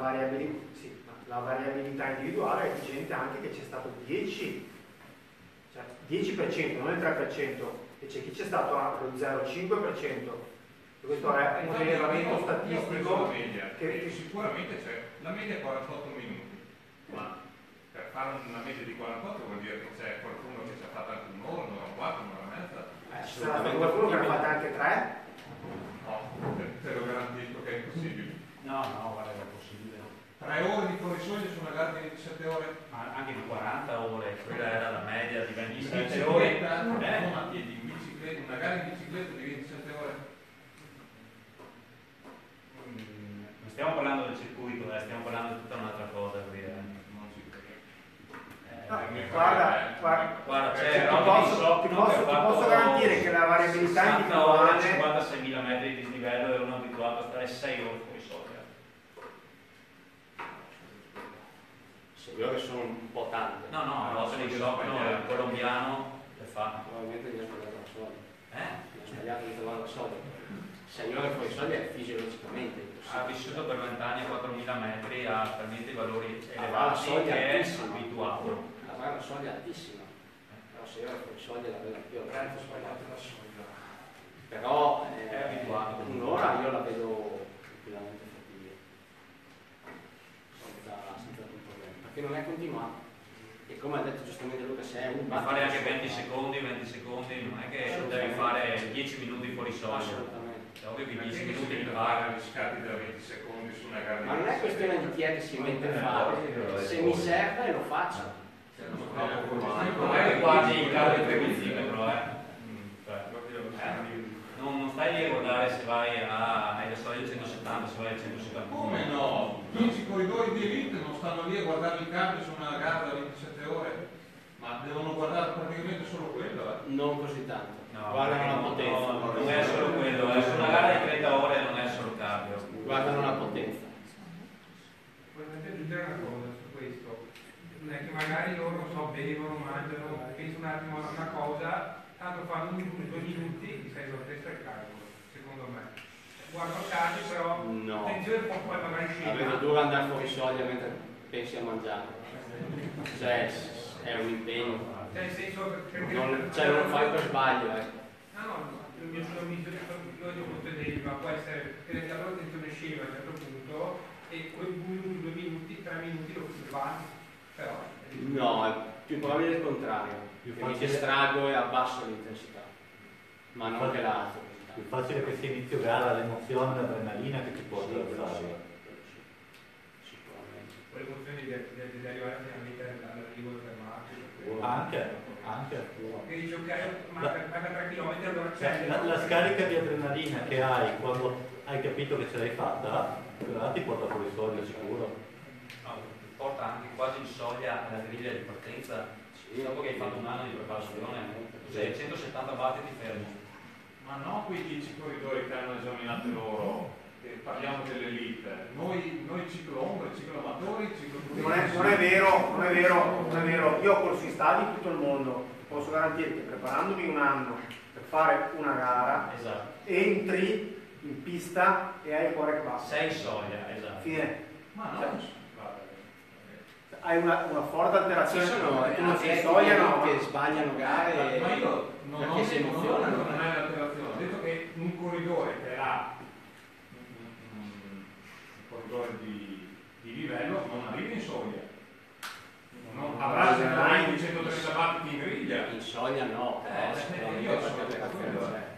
[SPEAKER 1] La variabilità individuale è evidente anche che c'è stato 10, cioè 10%, non il 3%, e c'è chi c'è stato allo 0,5%. Questo è un rilevamento statistico
[SPEAKER 7] che sicuramente c'è. La media è 48 minuti, ma per fare una media di 48 vuol dire che c'è qualcuno che ci ha fatto anche un'ora, un'ora e quattro, un'ora e mezza.
[SPEAKER 1] C'è stato qualcuno che ha fatto anche 3?
[SPEAKER 7] No, te lo garantisco che è impossibile.
[SPEAKER 8] No, guarda, è possibile.
[SPEAKER 7] 3 ore di fuorisoglia su una gara di 27 ore?
[SPEAKER 8] Ma anche di 40 ore, quella era la media di 27
[SPEAKER 7] in
[SPEAKER 8] ore.
[SPEAKER 7] bicicletta, non a piedi, in bicicletta, una gara in bicicletta di 27 ore?
[SPEAKER 8] Non stiamo parlando del circuito, stiamo parlando di tutta un'altra cosa qui.
[SPEAKER 7] Non ci credo.
[SPEAKER 1] No, guarda,
[SPEAKER 8] c'è
[SPEAKER 1] ti posso garantire che la variabilità
[SPEAKER 8] 60 ore,
[SPEAKER 1] individuale
[SPEAKER 8] 56.000 metri di dislivello e uno abituato a stare 6 ore fuori soglia.
[SPEAKER 4] 6 ore sono un po' tante.
[SPEAKER 8] No, a volte di il colombiano le fa.
[SPEAKER 4] Probabilmente gli ha sbagliato la soglia.
[SPEAKER 8] Eh?
[SPEAKER 4] Gli ha sbagliato di trovare la soglia. 6 ore fuori soglia è fisiologicamente
[SPEAKER 8] Ha
[SPEAKER 4] impossibile.
[SPEAKER 8] vissuto per 20 anni a 4.000 metri, ha talmente valori
[SPEAKER 4] la
[SPEAKER 8] elevati
[SPEAKER 4] soglia
[SPEAKER 8] che è
[SPEAKER 4] altissima.
[SPEAKER 8] abituato.
[SPEAKER 4] Aveva una soglia altissima, però 6 ore fuori soglia la vedo più
[SPEAKER 7] Brento sbagliato la soglia.
[SPEAKER 4] però
[SPEAKER 8] È abituato.
[SPEAKER 4] un'ora io la vedo tranquillamente fattibile, senza alcun problema, perché non è continuato. E come ha detto giustamente Luca, se è un
[SPEAKER 8] Ma fare anche 20 secondi, non è che devi fare 10 minuti fuori soglia.
[SPEAKER 4] assolutamente.
[SPEAKER 8] È ovvio che
[SPEAKER 7] Ma
[SPEAKER 8] 10
[SPEAKER 7] chi
[SPEAKER 8] minuti
[SPEAKER 7] si
[SPEAKER 8] li
[SPEAKER 7] mette a
[SPEAKER 8] fare.
[SPEAKER 7] fare riscatti da 20 secondi su una gara di
[SPEAKER 4] Ma non è questione di chi è che si mette a fare, se mi serve lo faccio.
[SPEAKER 8] Non è che guardi il cambio trequizimetro, non stai lì a guardare se vai alla soglia 170, se vai a 171.
[SPEAKER 7] Come no? 10 corridori di elite non stanno lì a guardare il cambio su una gara da 27 ore, ma devono guardare praticamente solo quello.
[SPEAKER 4] Non così tanto.
[SPEAKER 8] No,
[SPEAKER 4] Guardano la potenza.
[SPEAKER 8] non è solo quello, su una gara di 30 ore non è solo cambio.
[SPEAKER 4] Guardano la potenza.
[SPEAKER 2] Volevo aggiungere una cosa su questo. Non è che magari loro, non so, bevono, mangiano, pensano un attimo a una cosa, tanto fanno 1 minuto, 2 minuti, ti sei lo stesso il calcolo, secondo me. Guardo caso, però
[SPEAKER 4] No.
[SPEAKER 2] attenzione, poi magari
[SPEAKER 4] La vedo
[SPEAKER 2] scende.
[SPEAKER 4] dura andare fuori soglia mentre pensi a mangiare. Cioè, è un impegno.
[SPEAKER 2] Cioè, nel senso che...
[SPEAKER 4] Non lo fai per sbaglio,
[SPEAKER 2] No, il mio giudizio io ho avuto esempio, ma può essere che la loro attenzione scema a un certo punto e quei 2 minuti, 3 minuti lo vanno, però...
[SPEAKER 4] No, è più probabile il contrario.
[SPEAKER 6] Più
[SPEAKER 4] Che mi
[SPEAKER 6] facile-
[SPEAKER 4] distrago e abbasso l'intensità, ma non che la alzo.
[SPEAKER 6] Più facile che sia inizio gara l'emozione, l'adrenalina che ti può attraversare.
[SPEAKER 4] Sicuramente.
[SPEAKER 2] Con l'emozione di arrivare finalmente all'arrivo del fermato.
[SPEAKER 6] Anche.
[SPEAKER 2] Che dici ok, manca 3 km, allora
[SPEAKER 6] Cioè,
[SPEAKER 2] c'è...
[SPEAKER 6] la scarica di adrenalina che hai quando hai capito che ce l'hai fatta, quella ti porta fuori soglia sicuro.
[SPEAKER 8] Porta anche quasi in soglia alla griglia di partenza, dopo che hai fatto un anno di preparazione, sei 170 watt e ti fermi.
[SPEAKER 7] Ma no quei 10 corridori che hanno esaminato loro, parliamo dell'elite, noi ciclo ombre, ciclo amatori, ciclo
[SPEAKER 1] non è vero, io ho corso in stadi in tutto il mondo, posso garantire che preparandomi un anno per fare una gara,
[SPEAKER 8] Esatto.
[SPEAKER 1] entri in pista e hai il cuore che basta.
[SPEAKER 8] Sei in soglia, esatto.
[SPEAKER 1] Fine.
[SPEAKER 7] Ma no,
[SPEAKER 1] Hai una forte
[SPEAKER 4] Ci
[SPEAKER 1] alterazione,
[SPEAKER 4] sono
[SPEAKER 1] non si
[SPEAKER 4] atleti
[SPEAKER 1] soglia, no.
[SPEAKER 4] che sbagliano gare
[SPEAKER 7] ma io non
[SPEAKER 4] perché si emozionano.
[SPEAKER 7] non è l'alterazione, ho detto che un corridore che ha un corridore di livello non arriva in soglia, non avrà sicuramente 130 battiti in griglia.
[SPEAKER 4] In soglia no, però sicuramente
[SPEAKER 7] io
[SPEAKER 4] qualche
[SPEAKER 7] sono
[SPEAKER 4] alterazione
[SPEAKER 7] d'accordo.
[SPEAKER 4] c'è.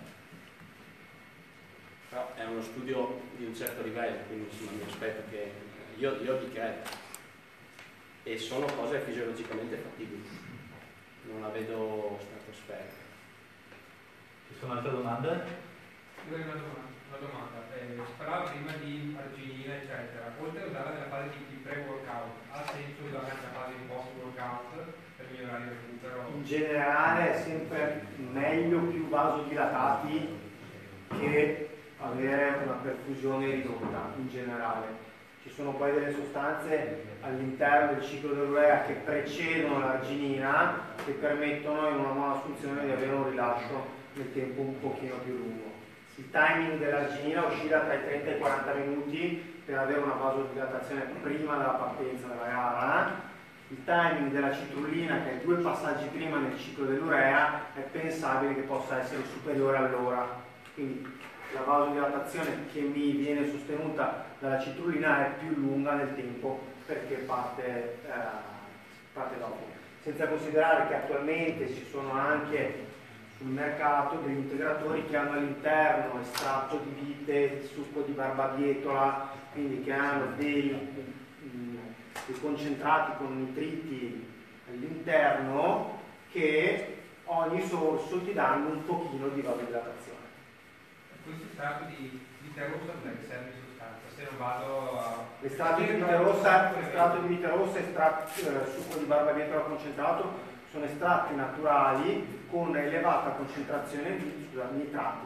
[SPEAKER 4] Però è uno studio di un certo livello, quindi insomma mi aspetto che io vi credo. E sono cose fisiologicamente fattibili, non la vedo stratosferica.
[SPEAKER 6] Ci sono altre domande?
[SPEAKER 2] Io ho una domanda. Si parlava prima di arginina, eccetera. Oltre a usarla nella fase di pre-workout, ha senso usarla nella fase di post-workout per migliorare il recupero?
[SPEAKER 1] In generale è sempre meglio più vasodilatati che avere una perfusione ridotta, in generale. Ci sono poi delle sostanze all'interno del ciclo dell'urea che precedono l'arginina che permettono in una buona assunzione di avere un rilascio nel tempo un pochino più lungo. Il timing dell'arginina oscilla tra i 30 e i 40 minuti per avere una vasodilatazione prima della partenza della gara il timing della citrullina, che è 2 passaggi prima nel ciclo dell'urea, è pensabile che possa essere superiore all'ora. Quindi la vasodilatazione che mi viene sostenuta dalla citrullina è più lunga nel tempo perché parte dopo. Senza considerare che attualmente ci sono anche sul mercato degli integratori che hanno all'interno estratto di vite, succo di barbabietola, quindi che hanno dei concentrati con nitriti all'interno che ogni sorso ti danno un pochino di vasodilatazione.
[SPEAKER 2] Questo estratto di vite rossa non è che serve in sostanza, se non vado a...
[SPEAKER 1] L'estratto di vite rossa, succo di barbabietola concentrato, sono estratti naturali con elevata concentrazione di nitrati.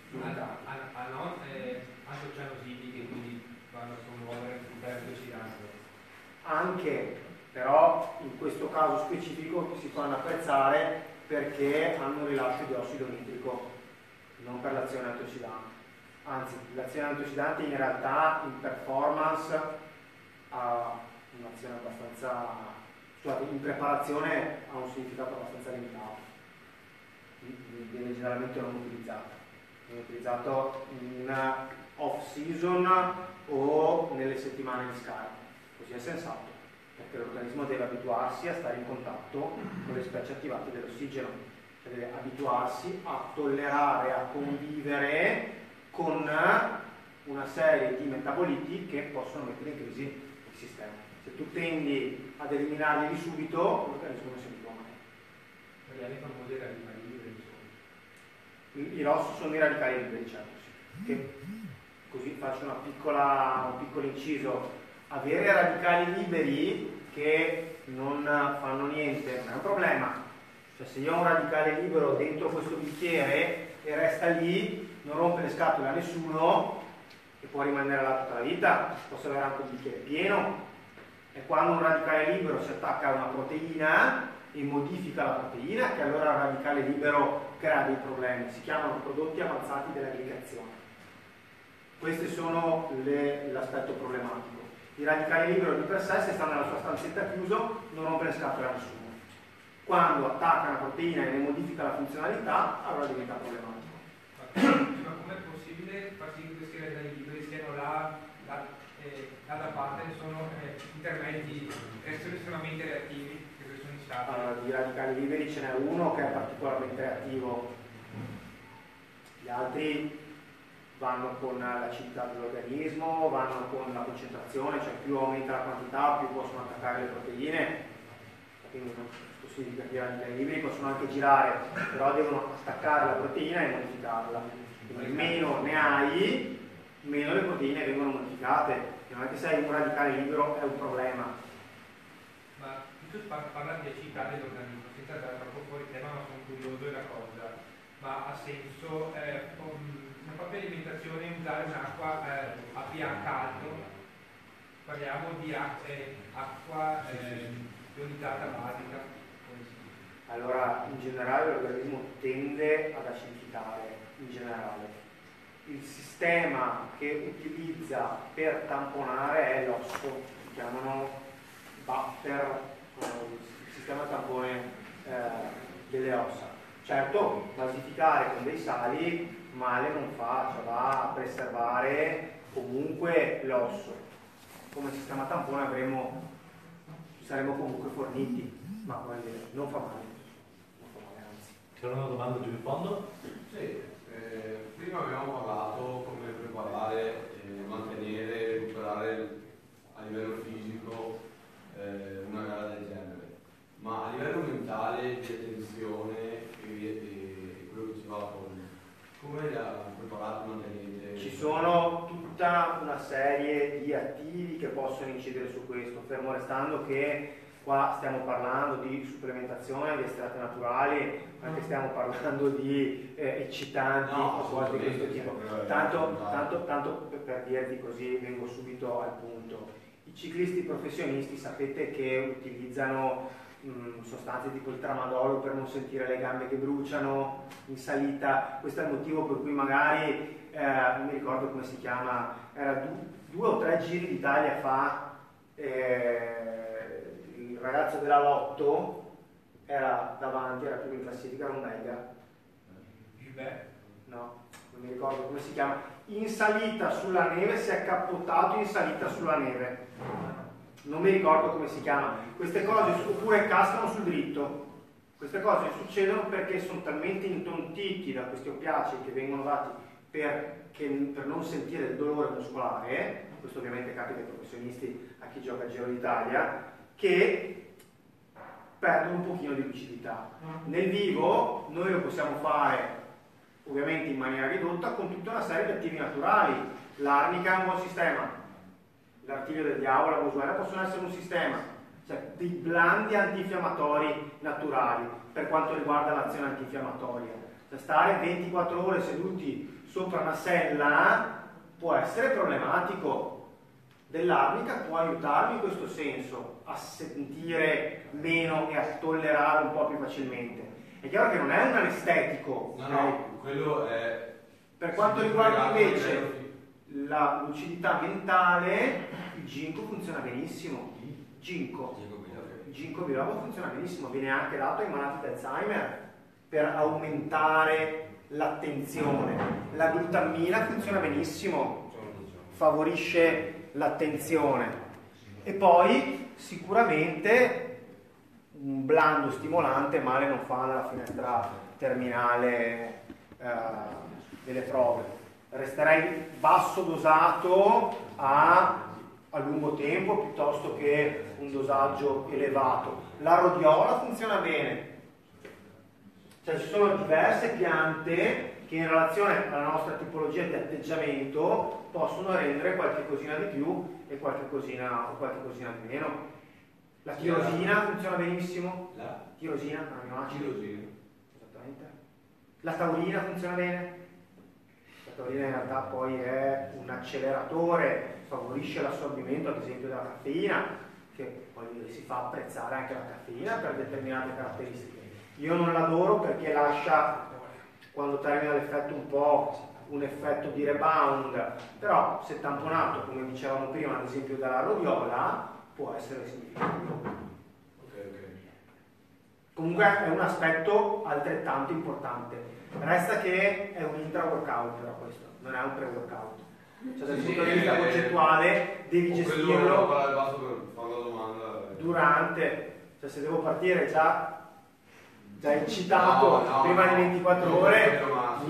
[SPEAKER 2] A non antocianosidi che quindi vanno a promuovere tutte le antiossidanti.
[SPEAKER 1] Anche, però in questo caso specifico si fanno apprezzare perché hanno un rilascio di ossido nitrico, non per l'azione antiossidante. Anzi, l'azione antiossidante in realtà in performance ha un'azione abbastanza, scusate, in preparazione ha un significato abbastanza limitato. Viene generalmente non utilizzato. Viene utilizzato in off season o nelle settimane di scarico. Così è sensato, perché l'organismo deve abituarsi a stare in contatto con le specie attivate dell'ossigeno, cioè deve abituarsi a tollerare, a convivere con una serie di metaboliti che possono mettere in crisi il sistema. Se tu tendi ad eliminarli di subito, l'organismo non si abitua mai.
[SPEAKER 2] Gli anni famosi radicali liberi sono.
[SPEAKER 1] I ROS sono i radicali liberi, certo, sì. Che, così faccio un piccolo inciso. Avere radicali liberi che non fanno niente non è un problema. Cioè, se io ho un radicale libero dentro questo bicchiere e resta lì, non rompe le scatole a nessuno e può rimanere là tutta la vita, posso avere anche un bicchiere pieno. E quando un radicale libero si attacca a una proteina e modifica la proteina, che allora il radicale libero crea dei problemi, si chiamano prodotti avanzati della glicazione. Questi sono l'aspetto problematico. Il radicale libero di per sé, se sta nella sua stanzetta chiuso, non rompe le scatole a nessuno. Quando attacca una proteina e ne modifica la funzionalità, allora diventa problematico.
[SPEAKER 2] Ma com'è possibile far sì che questi radicali liberi siano là da parte, sono intermedi di reazioni estremamente reattivi, che sono in stato?
[SPEAKER 1] Di radicali liberi ce n'è uno che è particolarmente reattivo, gli altri vanno con l'acidità dell'organismo, vanno con la concentrazione, cioè più aumenta la quantità, più possono attaccare le proteine, quindi questo significa che i radicali liberi possono anche girare, però devono attaccare la proteina e modificarla. Quindi meno ne hai, meno le proteine vengono modificate, e non è che se hai un radicale libero è un problema.
[SPEAKER 2] Ma tu parla di acidità dell'organismo, senza andare troppo fuori tema, ma sono curioso della cosa, ma ha senso una propria alimentazione usare un'acqua a pH alto? Parliamo di acqua ionizzata basica.
[SPEAKER 1] Allora, in generale l'organismo tende ad acidificare, in generale. Il sistema che utilizza per tamponare è l'osso, si chiamano butter, il sistema tampone delle ossa. Certo, basificare con dei sali male non fa, cioè va a preservare comunque l'osso. Come sistema tampone saremo comunque forniti, ma non fa male, anzi.
[SPEAKER 6] C'era una domanda giù in fondo?
[SPEAKER 3] Sì, prima abbiamo parlato come preparare, mantenere, recuperare a livello fisico una gara del genere, ma a livello mentale, di attenzione e quello che ci va fuori, come la preparate, mantenete?
[SPEAKER 1] Ci sono tutta una serie di attivi che possono incidere su questo, fermo restando che qua stiamo parlando di supplementazione di estratti naturali, anche stiamo parlando di eccitanti o cose di questo tipo. Tanto per dirvi così, vengo subito al punto. I ciclisti professionisti sapete che utilizzano sostanze tipo il tramadolo per non sentire le gambe che bruciano in salita. Questo è il motivo per cui magari, non mi ricordo come si chiama, era 2 o 3 giri d'Italia fa, il ragazzo della Lotto era davanti, era primo in classifica, era un belga. No, non mi ricordo come si chiama. In salita sulla neve, si è accappottato in salita sulla neve. Non mi ricordo come si chiama. Queste cose, oppure cascano sul dritto. Queste cose succedono perché sono talmente intontiti da questi oppiacei che vengono dati per non sentire il dolore muscolare, questo ovviamente capita ai professionisti, a chi gioca al Giro d'Italia, che perdono un pochino di lucidità. Nel vivo noi lo possiamo fare ovviamente in maniera ridotta con tutta una serie di attivi naturali. L'arnica è un buon sistema, l'artiglio del diavolo, la boswellia possono essere un sistema, cioè dei blandi antinfiammatori naturali per quanto riguarda l'azione antinfiammatoria. Cioè stare 24 ore seduti sopra una sella può essere problematico. Dell'arnica può aiutarmi in questo senso a sentire meno e a tollerare un po' più facilmente. È chiaro che non è un anestetico.
[SPEAKER 3] No, quello è...
[SPEAKER 1] Per quanto riguarda invece la lucidità mentale, il ginkgo funziona benissimo. Ginkgo biloba funziona benissimo, viene anche dato ai malati di Alzheimer per aumentare l'attenzione. La glutammina funziona benissimo, favorisce l'attenzione. E poi sicuramente un blando stimolante male non fa nella finestra terminale delle prove. Resterei basso dosato a lungo tempo piuttosto che un dosaggio elevato. La rodiola funziona bene, cioè ci sono diverse piante che in relazione alla nostra tipologia di atteggiamento possono rendere qualche cosina di più e qualche cosina di meno. La tirosina funziona benissimo. La tirosina, esattamente. La taurina funziona bene. La taurina in realtà poi è un acceleratore, favorisce l'assorbimento ad esempio della caffeina, che poi si fa apprezzare anche la caffeina per determinate caratteristiche. Io non l'adoro perché lascia, quando termina l'effetto, un po' un effetto di rebound, però se tamponato, come dicevamo prima, ad esempio dalla rodiola, può essere significativo. Comunque è un aspetto altrettanto importante. Resta che è un intra-workout, però questo non è un pre-workout. Cioè dal punto di vista concettuale devi gestirlo durante, cioè se devo partire già eccitato prima di 24 ore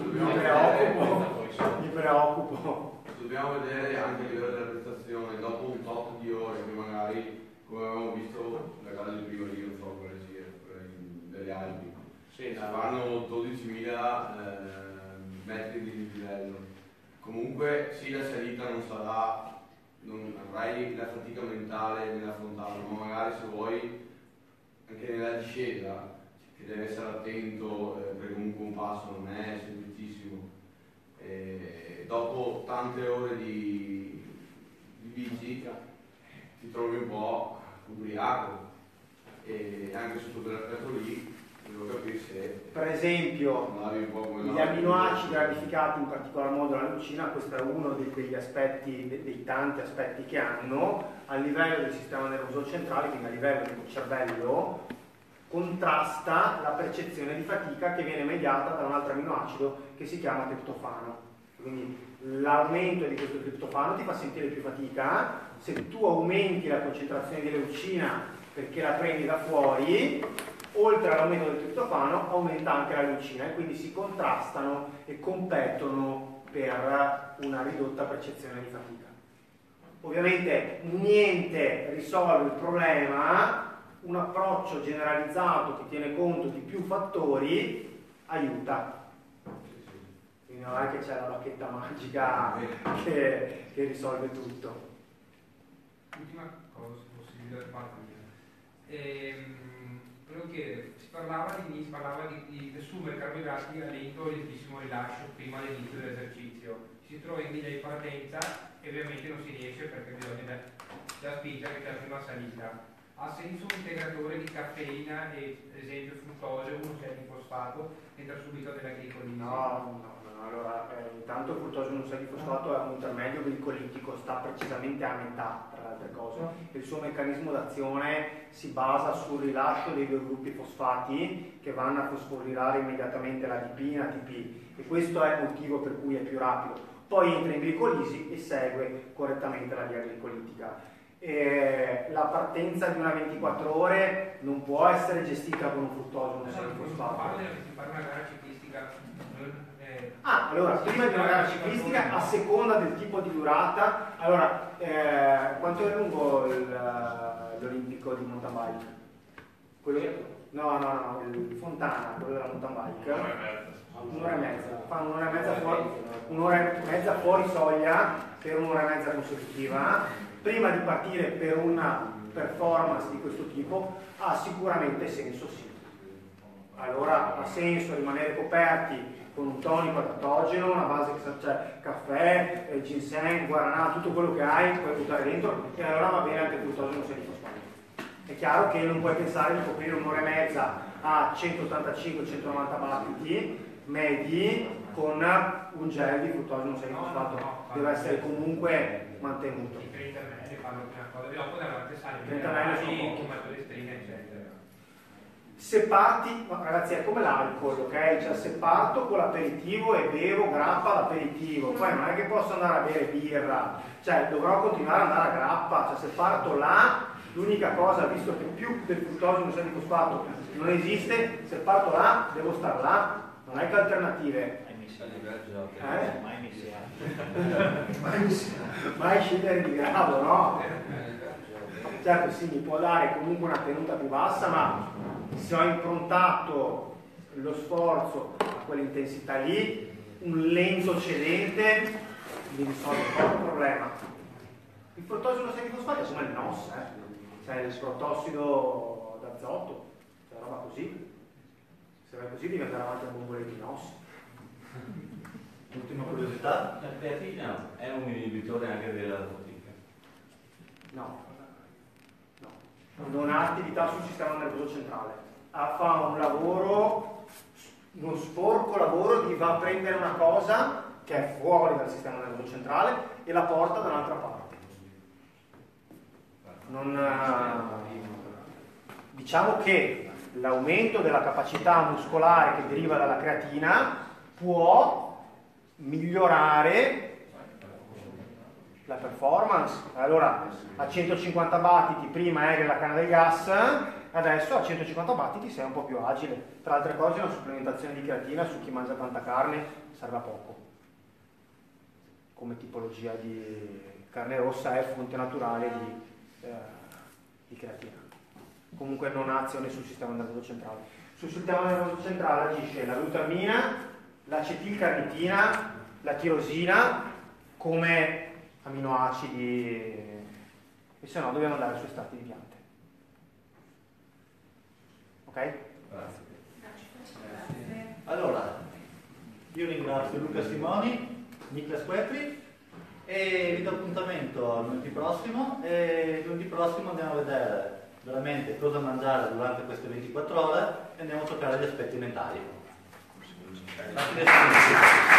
[SPEAKER 1] mi preoccupo.
[SPEAKER 3] Dobbiamo vedere anche a livello della prestazione, dopo un tot di ore che magari, come avevamo visto la gara di prima lì, non so quelle delle Alpi, fanno 12.000 metri di livello. Comunque sì, la salita non sarà, non avrai la fatica mentale nell'affrontarlo, ma magari se vuoi anche nella discesa, che deve essere attento, perché comunque un passo non è semplicissimo. Dopo tante ore di bici ti trovi un po' ubriaco, e anche sotto quell'aspetto lì devo capire se,
[SPEAKER 1] per esempio, gli amminoacidi ramificati, in particolar modo la leucina, questo è uno degli aspetti, dei tanti aspetti che hanno a livello del sistema nervoso centrale, quindi a livello del cervello, contrasta la percezione di fatica che viene mediata da un altro amminoacido che si chiama triptofano. Quindi l'aumento di questo triptofano ti fa sentire più fatica. Se tu aumenti la concentrazione di leucina perché la prendi da fuori, oltre all'aumento del triptofano aumenta anche la leucina, e quindi si contrastano e competono per una ridotta percezione di fatica. Ovviamente niente risolve il problema. Un approccio generalizzato che tiene conto di più fattori aiuta. Quindi non è che c'è la bacchetta magica che risolve tutto.
[SPEAKER 2] Ultima cosa, se possibile, da parte mia. Volevo chiedere, si parlava di assumere carboidrati a lento o lentissimo rilascio prima dell'inizio dell'esercizio. Si trova in linea di partenza e ovviamente non si riesce perché bisogna da spingere che c'è la prima salita. ha senso un integratore di caffeina e ad esempio fruttosio, 1,6-fosfato, entra subito nella glicolisi?
[SPEAKER 1] No. Allora, intanto il fruttosio 1,6-fosfato è un intermedio glicolitico, sta precisamente a metà tra le altre cose. Il suo meccanismo d'azione si basa sul rilascio dei due gruppi fosfati che vanno a fosforilare immediatamente l'ADP in ATP, e questo è il motivo per cui è più rapido. Poi entra in glicolisi e segue correttamente la via glicolitica. La partenza di una 24 ore non può essere gestita con un fruttosio 1,6-fosfato.
[SPEAKER 2] Parlo di fare una gara ciclistica.
[SPEAKER 1] Allora, prima di una gara ciclistica, a seconda del tipo di durata, allora, quanto è lungo l'Olimpico di mountain bike? Quello no, il Fontana, quello della mountain bike. Un'ora e mezza. Fanno un'ora e mezza fuori soglia per un'ora e mezza consecutiva. Prima di partire per una performance di questo tipo ha sicuramente senso, sì. Allora ha senso rimanere coperti con un tonico adattogeno, una base che c'è caffè, ginseng, guaranà, tutto quello che hai, puoi buttare dentro, e allora va bene anche il fruttosio 1,6-fosfato. È chiaro che non puoi pensare di coprire un'ora e mezza a 185-190 battiti medi con un gel di fruttosio 1,6-fosfato, deve essere comunque mantenuto.
[SPEAKER 2] I 30 ml fanno una cosa, dopo davanti sale,
[SPEAKER 1] 30 ml sono pochi.
[SPEAKER 2] maltodesтрina, eccetera.
[SPEAKER 1] Se parti, ragazzi, è come l'alcol, ok? Cioè, se parto con l'aperitivo e bevo grappa l'aperitivo, poi non è che posso andare a bere birra, cioè dovrò continuare ad andare a grappa, cioè se parto là, l'unica cosa, visto che più del fruttosio 1,6-fosfato non esiste, se parto là, devo star là, non hai che alternative. Mai scendere di grado, no? Certo, sì, mi può dare comunque una tenuta più bassa, ma se ho improntato lo sforzo a quell'intensità lì, un lento cedente mi risolve poco il problema. Il fruttosio 1,6-fosfato è come il NOS, cioè il protossido d'azoto, cioè roba così. Se vai così devi andare avanti a bombolette di NOS.
[SPEAKER 6] Ultima curiosità?
[SPEAKER 8] La creatina è un inibitore anche della fatica?
[SPEAKER 1] No. Non ha attività sul sistema nervoso centrale, fa un lavoro, uno sporco lavoro di va a prendere una cosa che è fuori dal sistema nervoso centrale e la porta da un'altra parte. Diciamo che l'aumento della capacità muscolare che deriva dalla creatina può migliorare la performance. Allora, a 150 battiti prima eri la canna del gas, adesso a 150 battiti sei un po' più agile. Tra altre cose una supplementazione di creatina su chi mangia tanta carne serve a poco. Come tipologia di carne rossa è fonte naturale di creatina. Comunque non ha azione sul sistema nervoso centrale. Sul sistema nervoso centrale agisce la glutamina, l'acetilcarnitina, la tirosina come aminoacidi, e se no dobbiamo andare su estratti di piante. Ok?
[SPEAKER 6] Grazie. Allora, io ringrazio Luca Simoni, Niklas Quetri, e vi do appuntamento lunedì prossimo, e lunedì prossimo andiamo a vedere veramente cosa mangiare durante queste 24 ore e andiamo a toccare gli aspetti mentali. Grazie.